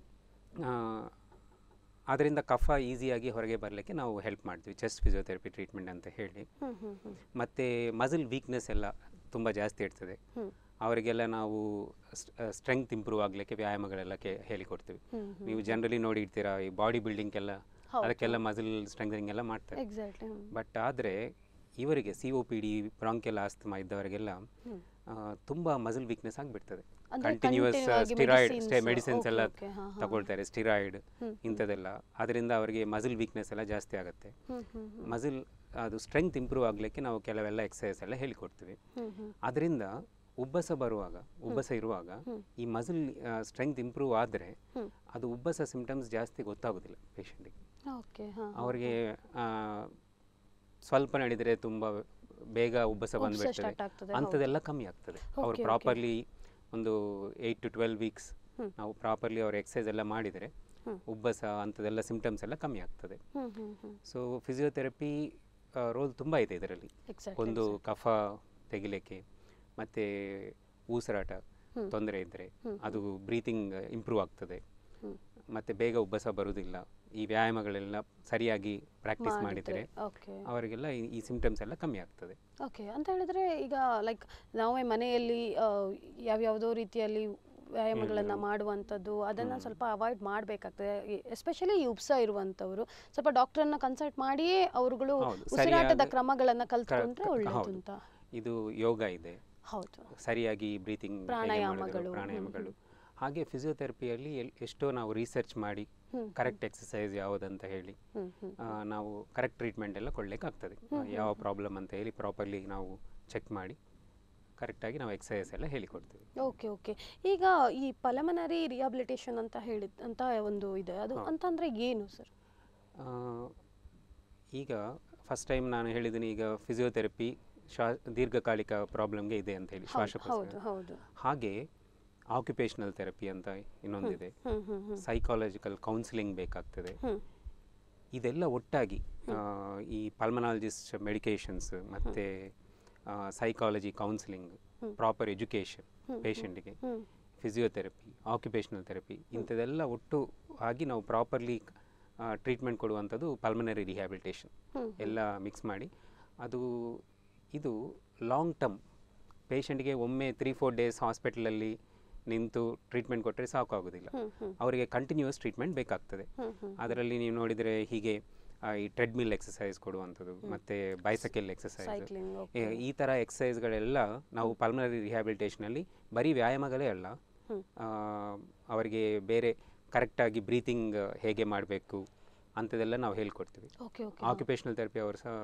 ಅದರಿಂದ ಕಫ ಈಸಿಯಾಗಿ ಹೊರಗೆ ಬರಲಿಕ್ಕೆ ನಾವು ಹೆಲ್ಪ್ ಮಾಡ್ತೀವಿ, ಚೆಸ್ಟ್ ಫಿಸಿಯೋಥೆರಪಿ ಟ್ರೀಟ್ಮೆಂಟ್ ಅಂತ ಹೇಳಿ. ಮತ್ತು ಮಸಲ್ ವೀಕ್ನೆಸ್ ಎಲ್ಲ ತುಂಬ ಜಾಸ್ತಿ ಇರ್ತದೆ, ಅವರಿಗೆಲ್ಲ ನಾವು ಸ್ಟ್ರೆಂಗ್ತ್ ಇಂಪ್ರೂವ್ ಆಗಲಿಕ್ಕೆ ವ್ಯಾಯಾಮಗಳೆಲ್ಲ ಹೇಳಿಕೊಡ್ತೀವಿ. ನೀವು ಜನರಲಿ ನೋಡಿರ್ತೀರಾ ಈ ಬಾಡಿ ಬಿಲ್ಡಿಂಗ್ಗೆಲ್ಲ ಅದಕ್ಕೆಲ್ಲ ಮಸಲ್ ಸ್ಟ್ರೆಂಗ್ಥನಿಂಗ್ ಎಲ್ಲ ಮಾಡ್ತಾರೆ. ಬಟ್ ಆದರೆ ಇವರಿಗೆ COPD ಬ್ರಾಂಕಿಯಲ್ ಆಸ್ತಮಾ ಇದ್ದವರಿಗೆಲ್ಲ ತುಂಬ ಮಸಲ್ ವೀಕ್ನೆಸ್ ಆಗಿಬಿಡ್ತದೆ. ಕಂಟಿನ್ಯೂಸ್ ಸ್ಟಿರಾಯ್ಡ್ ಮೆಡಿಸಿನ್ಸ್ ಎಲ್ಲ ತಗೊಳ್ತಾರೆ, ಸ್ಟಿರಾಯ್ಡ್ ಇಂಥದ್ದೆಲ್ಲ. ಅದರಿಂದ ಅವರಿಗೆ ಮಸಲ್ ವೀಕ್ನೆಸ್ ಎಲ್ಲ ಜಾಸ್ತಿ ಆಗುತ್ತೆ. ಮಸಲ್ ಅದು ಸ್ಟ್ರೆಂಗ್ತ್ ಇಂಪ್ರೂವ್ ಆಗಲಿಕ್ಕೆ ನಾವು ಕೆಲವೆಲ್ಲ ಎಕ್ಸಸೈಸ್ ಎಲ್ಲ ಹೇಳಿಕೊಡ್ತೀವಿ. ಅದರಿಂದ ಉಬ್ಬಸ ಇರುವಾಗ ಈ ಮಸಲ್ ಸ್ಟ್ರೆಂಗ್ತ್ ಇಂಪ್ರೂವ್ ಆದರೆ ಅದು ಉಬ್ಬಸ ಸಿಂಪ್ಟಮ್ಸ್ ಜಾಸ್ತಿ ಗೊತ್ತಾಗೋದಿಲ್ಲ ಪೇಷಂಟಿಗೆ. ಅವರಿಗೆ ಸ್ವಲ್ಪ ನಡೆದರೆ ತುಂಬ ಬೇಗ ಉಬ್ಬಸ ಬಂದುಬಿಡ್ತದೆ, ಅಂಥದ್ದೆಲ್ಲ ಕಮ್ಮಿ ಆಗ್ತದೆ. ಅವರು ಪ್ರಾಪರ್ಲಿ ಒಂದು 8 to 12 ವೀಕ್ಸ್ ನಾವು ಪ್ರಾಪರ್ಲಿ ಅವ್ರ ಎಕ್ಸಸೈಸ್ ಎಲ್ಲ ಮಾಡಿದರೆ ಉಬ್ಬಸ ಅಂಥದ್ದೆಲ್ಲ ಸಿಂಪ್ಟಮ್ಸ್ ಎಲ್ಲ ಕಮ್ಮಿ ಆಗ್ತದೆ. ಸೊ ಫಿಸಿಯೋಥೆರಪಿ ರೋಲ್ ತುಂಬ ಇದೆ ಇದರಲ್ಲಿ. ಒಂದು ಕಫ ತೆಗಿಲಿಕ್ಕೆ, ಮತ್ತು ಉಸಿರಾಟ ತೊಂದರೆ ಇದ್ದರೆ ಅದು ಬ್ರೀತಿಂಗ್ ಇಂಪ್ರೂವ್ ಆಗ್ತದೆ, ಮತ್ತು ಬೇಗ ಉಬ್ಬಸ ಬರುವುದಿಲ್ಲ. ಈ ವ್ಯಾಯಾಮಗಳೆಲ್ಲ ಸರಿಯಾಗಿ ಪ್ರಾಕ್ಟೀಸ್ ಮಾಡಿದರೆ ಅವರಿಗೆಲ್ಲ ಈ ಸಿಂಪ್ಟಮ್ಸ್ ಎಲ್ಲ ಕಮ್ಮಿ ಆಗ್ತದೆ. ಓಕೆ, ಅಂತ ಹೇಳಿದರೆ ಈಗ ಲೈಕ್ ನಾವೇ ಮನೆಯಲ್ಲಿ ಯಾವ್ಯಾವುದೋ ರೀತಿಯಲ್ಲಿ ವ್ಯಾಯಾಮಗಳನ್ನು ಮಾಡುವಂಥದ್ದು ಅದನ್ನು ಸ್ವಲ್ಪ ಅವಾಯ್ಡ್ ಮಾಡಬೇಕಾಗ್ತದೆ. ಎಸ್ಪೆಷಲಿ ಈ ಉಬ್ಸ ಇರುವಂಥವರು ಸ್ವಲ್ಪ ಡಾಕ್ಟರನ್ನ ಕನ್ಸಲ್ಟ್ ಮಾಡಿಯೇ ಅವರುಗಳು ಉಸಿರಾಟದ ಕ್ರಮಗಳನ್ನು ಕಲ್ತ್ಕೊಂಡ್ರೆ ಒಳ್ಳೆಯದು ಅಂತ. ಇದು ಯೋಗ ಇದೆ, ಹೌದು, ಸರಿಯಾಗಿ ಬ್ರೀತಿಂಗ್ ಪ್ರಾಣಾಯಾಮಗಳು. ಹಾಗೆ ಫಿಸಿಯೋಥೆರಪಿಯಲ್ಲಿ ಎಷ್ಟೋ ನಾವು ರಿಸರ್ಚ್ ಮಾಡಿ ಕರೆಕ್ಟ್ ಎಕ್ಸಸೈಸ್ ಯಾವುದಂತ ಹೇಳಿ ನಾವು ಕರೆಕ್ಟ್ ಟ್ರೀಟ್ಮೆಂಟ್ ಎಲ್ಲ ಕೊಡ್ಲಿಕ್ಕೆ ಆಗ್ತದೆ. ಯಾವ ಪ್ರಾಬ್ಲಮ್ ಅಂತ ಹೇಳಿ ಪ್ರಾಪರ್ಲಿ ನಾವು ಚೆಕ್ ಮಾಡಿ ಕರೆಕ್ಟಾಗಿ ನಾವು ಎಕ್ಸಸೈಸ್ ಎಲ್ಲ ಹೇಳಿಕೊಡ್ತೀವಿ. ಓಕೆ. ಈಗ ಈ ಪಲ್ಮನರಿ ರಿಹಾಬಿಲಿಟೇಷನ್ ಅಂತ ಒಂದು ಇದೆ, ಅದು ಅಂತಂದರೆ ಏನು ಸರ್? ಈಗ ಫಸ್ಟ್ ಟೈಮ್ ನಾನು ಹೇಳಿದ್ದೀನಿ, ಈಗ ಫಿಸಿಯೋಥೆರಪಿ ದೀರ್ಘಕಾಲಿಕ ಪ್ರಾಬ್ಲಮ್ಗೆ ಇದೆ ಅಂತ ಹೇಳಿ, ಶ್ವಾಸಕೋಶ. ಹಾಗೆ ಆಕ್ಯುಪೇಷನಲ್ ಥೆರಪಿ ಅಂತ ಇನ್ನೊಂದಿದೆ, ಸೈಕಾಲಜಿಕಲ್ ಕೌನ್ಸಿಲಿಂಗ್ ಬೇಕಾಗ್ತದೆ. ಇದೆಲ್ಲ ಒಟ್ಟಾಗಿ ಈ ಪಲ್ಮನಾಲಜಿಸ್ಟ್ ಮೆಡಿಕೇಷನ್ಸ್ ಮತ್ತು ಸೈಕಾಲಜಿ ಕೌನ್ಸಿಲಿಂಗ್, ಪ್ರಾಪರ್ ಎಜುಕೇಷನ್ ಪೇಷಂಟಿಗೆ, ಫಿಸಿಯೋಥೆರಪಿ, ಆಕ್ಯುಪೇಷನಲ್ ಥೆರಪಿ, ಇಂಥದ್ದೆಲ್ಲ ಒಟ್ಟು ಆಗಿ ನಾವು ಪ್ರಾಪರ್ಲಿ ಟ್ರೀಟ್ಮೆಂಟ್ ಕೊಡುವಂಥದ್ದು ಪಲ್ಮನರಿ ರಿಹ್ಯಾಬಿಲಿಟೇಷನ್ ಎಲ್ಲ ಮಿಕ್ಸ್ ಮಾಡಿ. ಇದು ಲಾಂಗ್ ಟರ್ಮ್ ಪೇಷಂಟ್ಗೆ ಒಮ್ಮೆ 3-4 ಡೇಸ್ ಹಾಸ್ಪಿಟಲಲ್ಲಿ ನಿಂತು ಟ್ರೀಟ್ಮೆಂಟ್ ಕೊಟ್ಟರೆ ಸಾಕಾಗೋದಿಲ್ಲ, ಅವರಿಗೆ ಕಂಟಿನ್ಯೂಸ್ ಟ್ರೀಟ್ಮೆಂಟ್ ಬೇಕಾಗ್ತದೆ. ಅದರಲ್ಲಿ ನೀವು ನೋಡಿದರೆ ಹೀಗೆ ಈ ಟ್ರೆಡ್ಮಿಲ್ ಎಕ್ಸಸೈಸ್ ಕೊಡುವಂಥದ್ದು, ಮತ್ತು ಬೈಸೈಕಲ್ ಎಕ್ಸಸೈಸ್, ಈ ಥರ ಎಕ್ಸಸೈಸ್ಗಳೆಲ್ಲ ನಾವು ಪಲ್ಮನರಿ ರಿಹ್ಯಾಬಿಲಿಟೇಷನಲ್ಲಿ ಬರೀ ವ್ಯಾಯಾಮಗಳೇ ಅಲ್ಲ, ಅವರಿಗೆ ಬೇರೆ ಕರೆಕ್ಟಾಗಿ ಬ್ರೀತಿಂಗ್ ಹೇಗೆ ಮಾಡಬೇಕು ಅಂಥದ್ದೆಲ್ಲ ನಾವು ಹೇಳ್ಕೊಡ್ತೀವಿ. ಆಕ್ಯುಪೇಷನಲ್ ಥೆರಪಿ ಅವರು ಸಹ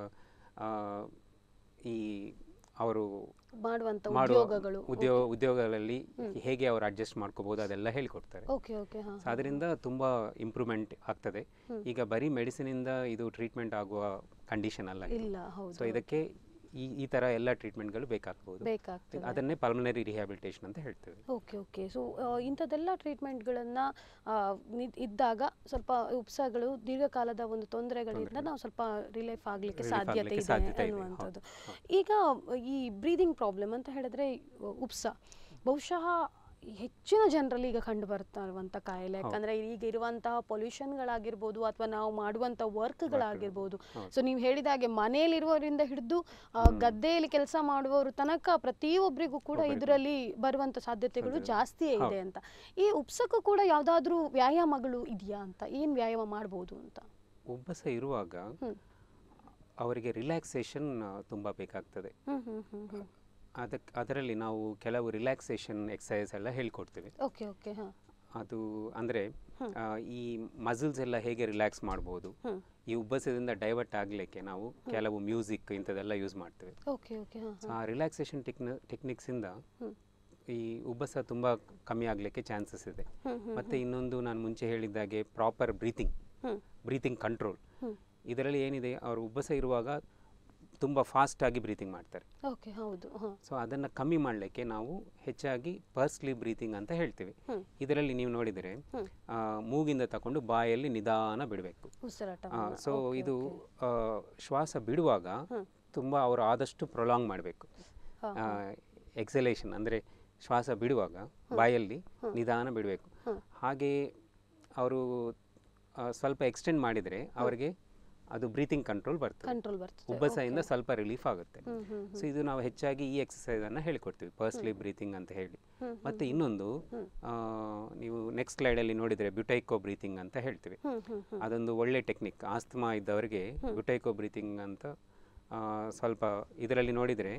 ಈ ಅವರು ಮಾಡುವಂಥ ಉದ್ಯೋಗಗಳಲ್ಲಿ ಹೇಗೆ ಅವರು ಅಡ್ಜಸ್ಟ್ ಮಾಡ್ಕೋಬಹುದು ಅದೆಲ್ಲ ಹೇಳಿಕೊಡ್ತಾರೆ. ಅದರಿಂದ ತುಂಬ ಇಂಪ್ರೂವ್ಮೆಂಟ್ ಆಗ್ತದೆ. ಈಗ ಬರೀ ಮೆಡಿಸಿನಿಂದ ಇದು ಟ್ರೀಟ್ಮೆಂಟ್ ಆಗುವ ಕಂಡೀಷನ್ ಅಲ್ಲ. ಸೊ ಇದಕ್ಕೆ ಈ ಥರ ಎಲ್ಲ ಟ್ರೀಟ್ಮೆಂಟ್ಗಳು ಬೇಕಾಗ್ತದೆ. ಅದನ್ನೇ ಪಲ್ಮನರಿ ರಿಹ್ಯಾಬಿಲಿಟೇಷನ್ ಅಂತ ಹೇಳ್ತೇವೆ. ಓಕೆ. ಸೊ ಇಂಥದ್ದೆಲ್ಲ ಟ್ರೀಟ್ಮೆಂಟ್ಗಳನ್ನು ಇದ್ದಾಗ ಸ್ವಲ್ಪ ಉಪ್ಸಗಳು ದೀರ್ಘಕಾಲದ ಒಂದು ತೊಂದರೆಗಳಿಂದ ನಾವು ಸ್ವಲ್ಪ ರಿಲೀಫ್ ಆಗಲಿಕ್ಕೆ ಸಾಧ್ಯತೆ ಇದೆ ಅನ್ನುವಂಥದ್ದು. ಈಗ ಈ ಬ್ರೀದಿಂಗ್ ಪ್ರಾಬ್ಲಮ್ ಅಂತ ಹೇಳಿದ್ರೆ ಉಪ್ಸ ಬಹುಶಃ ಹೆಚ್ಚಿನ ಜನರಲ್ಲಿ ಈಗ ಕಂಡು ಬರ್ತಾ ಇರುವಂಥ ಕಾಯಿಲೆ. ಯಾಕಂದರೆ ಈಗ ಇರುವಂತಹ ಪೊಲ್ಯೂಷನ್ಗಳಾಗಿರ್ಬೋದು ಅಥವಾ ನಾವು ಮಾಡುವಂಥ ವರ್ಕ್ಗಳಾಗಿರ್ಬೋದು. ಸೊ ನೀವು ಹೇಳಿದ ಹಾಗೆ ಮನೆಯಲ್ಲಿರುವವರಿಂದ ಹಿಡಿದು ಗದ್ದೆಯಲ್ಲಿ ಕೆಲಸ ಮಾಡುವವರು ತನಕ ಪ್ರತಿಯೊಬ್ಬರಿಗೂ ಕೂಡ ಇದರಲ್ಲಿ ಬರುವಂಥ ಸಾಧ್ಯತೆಗಳು ಜಾಸ್ತಿಯೇ ಇದೆ ಅಂತ. ಈ ಉಪ್ಸಕ್ಕೂ ಕೂಡ ಯಾವುದಾದ್ರೂ ವ್ಯಾಯಾಮಗಳು ಇದೆಯಾ ಅಂತ, ಏನು ವ್ಯಾಯಾಮ ಮಾಡ್ಬೋದು ಅಂತ? ಉಬ್ಬಸ ಇರುವಾಗ ಅವರಿಗೆ ರಿಲ್ಯಾಕ್ಸೇಷನ್ ತುಂಬ ಬೇಕಾಗ್ತದೆ. ಅದರಲ್ಲಿ ನಾವು ಕೆಲವು ರಿಲ್ಯಾಕ್ಸೇಷನ್ ಎಕ್ಸಸೈಸ್ ಎಲ್ಲ ಹೇಳ್ಕೊಡ್ತೇವೆ. ಓಕೆ ಓಕೆ ಹಾಂ. ಅದು ಅಂದರೆ ಈ ಮಸಲ್ಸ್ ಎಲ್ಲ ಹೇಗೆ ರಿಲ್ಯಾಕ್ಸ್ ಮಾಡ್ಬೋದು, ಈ ಉಬ್ಬಸದಿಂದ ಡೈವರ್ಟ್ ಆಗಲಿಕ್ಕೆ ನಾವು ಕೆಲವು ಮ್ಯೂಸಿಕ್ ಇಂಥದ್ದೆಲ್ಲ ಯೂಸ್ ಮಾಡ್ತೇವೆ. ಓಕೆ ಓಕೆ ಹಾಂ. ಆ ರಿಲ್ಯಾಕ್ಸೇಷನ್ ಟೆಕ್ನಿಕ್ಸಿಂದ ಈ ಉಬ್ಬಸ ತುಂಬ ಕಮ್ಮಿ ಆಗಲಿಕ್ಕೆ ಚಾನ್ಸಸ್ ಇದೆ. ಮತ್ತು ಇನ್ನೊಂದು ನಾನು ಮುಂಚೆ ಹೇಳಿದ್ದಾಗೆ ಪ್ರಾಪರ್ ಬ್ರೀತಿಂಗ್ ಕಂಟ್ರೋಲ್. ಇದರಲ್ಲಿ ಏನಿದೆ, ಅವರು ಉಬ್ಬಸ ಇರುವಾಗ ತುಂಬ ಫಾಸ್ಟಾಗಿ ಬ್ರೀತಿಂಗ್ ಮಾಡ್ತಾರೆ. ಓಕೆ ಹೌದು. ಸೊ ಅದನ್ನು ಕಮ್ಮಿ ಮಾಡಲಿಕ್ಕೆ ನಾವು ಹೆಚ್ಚಾಗಿ ಪರ್ಸ್ಲಿ ಬ್ರೀತಿಂಗ್ ಅಂತ ಹೇಳ್ತೀವಿ. ಇದರಲ್ಲಿ ನೀವು ನೋಡಿದರೆ ಮೂಗಿಂದ ತಗೊಂಡು ಬಾಯಲ್ಲಿ ನಿಧಾನ ಬಿಡಬೇಕು. ಸೊ ಇದು ಶ್ವಾಸ ಬಿಡುವಾಗ ತುಂಬ ಅವರು ಆದಷ್ಟು ಪ್ರೊಲಾಂಗ್ ಮಾಡಬೇಕು. ಎಕ್ಸಲೇಷನ್ ಅಂದರೆ ಶ್ವಾಸ ಬಿಡುವಾಗ ಬಾಯಲ್ಲಿ ನಿಧಾನ ಬಿಡಬೇಕು. ಹಾಗೆಯೇ ಅವರು ಸ್ವಲ್ಪ ಎಕ್ಸ್ಟೆಂಡ್ ಮಾಡಿದರೆ ಅವರಿಗೆ ಅದು ಬ್ರೀತಿಂಗ್ ಕಂಟ್ರೋಲ್ ಬರ್ತದೆ, ಉಬ್ಬಸದಿಂದ ಸ್ವಲ್ಪ ರಿಲೀಫ್ ಆಗುತ್ತೆ. ಸೊ ಇದು ನಾವು ಹೆಚ್ಚಾಗಿ ಈ ಎಕ್ಸಸೈಸನ್ನು ಹೇಳಿಕೊಡ್ತೀವಿ, ಪರ್ಸ್ಲಿ ಬ್ರೀತಿಂಗ್ ಅಂತ ಹೇಳಿ. ಮತ್ತು ಇನ್ನೊಂದು ನೀವು ನೆಕ್ಸ್ಟ್ ಸ್ಲೈಡಲ್ಲಿ ನೋಡಿದರೆ ಬ್ಯೂಟೈಕೋ ಬ್ರೀತಿಂಗ್ ಅಂತ ಹೇಳ್ತೀವಿ. ಅದೊಂದು ಒಳ್ಳೆ ಟೆಕ್ನಿಕ್. ಆಸ್ತಮಾ ಇದ್ದವರಿಗೆ ಬ್ಯೂಟೈಕೋ ಬ್ರೀತಿಂಗ್ ಅಂತ ಸ್ವಲ್ಪ ಇದರಲ್ಲಿ ನೋಡಿದರೆ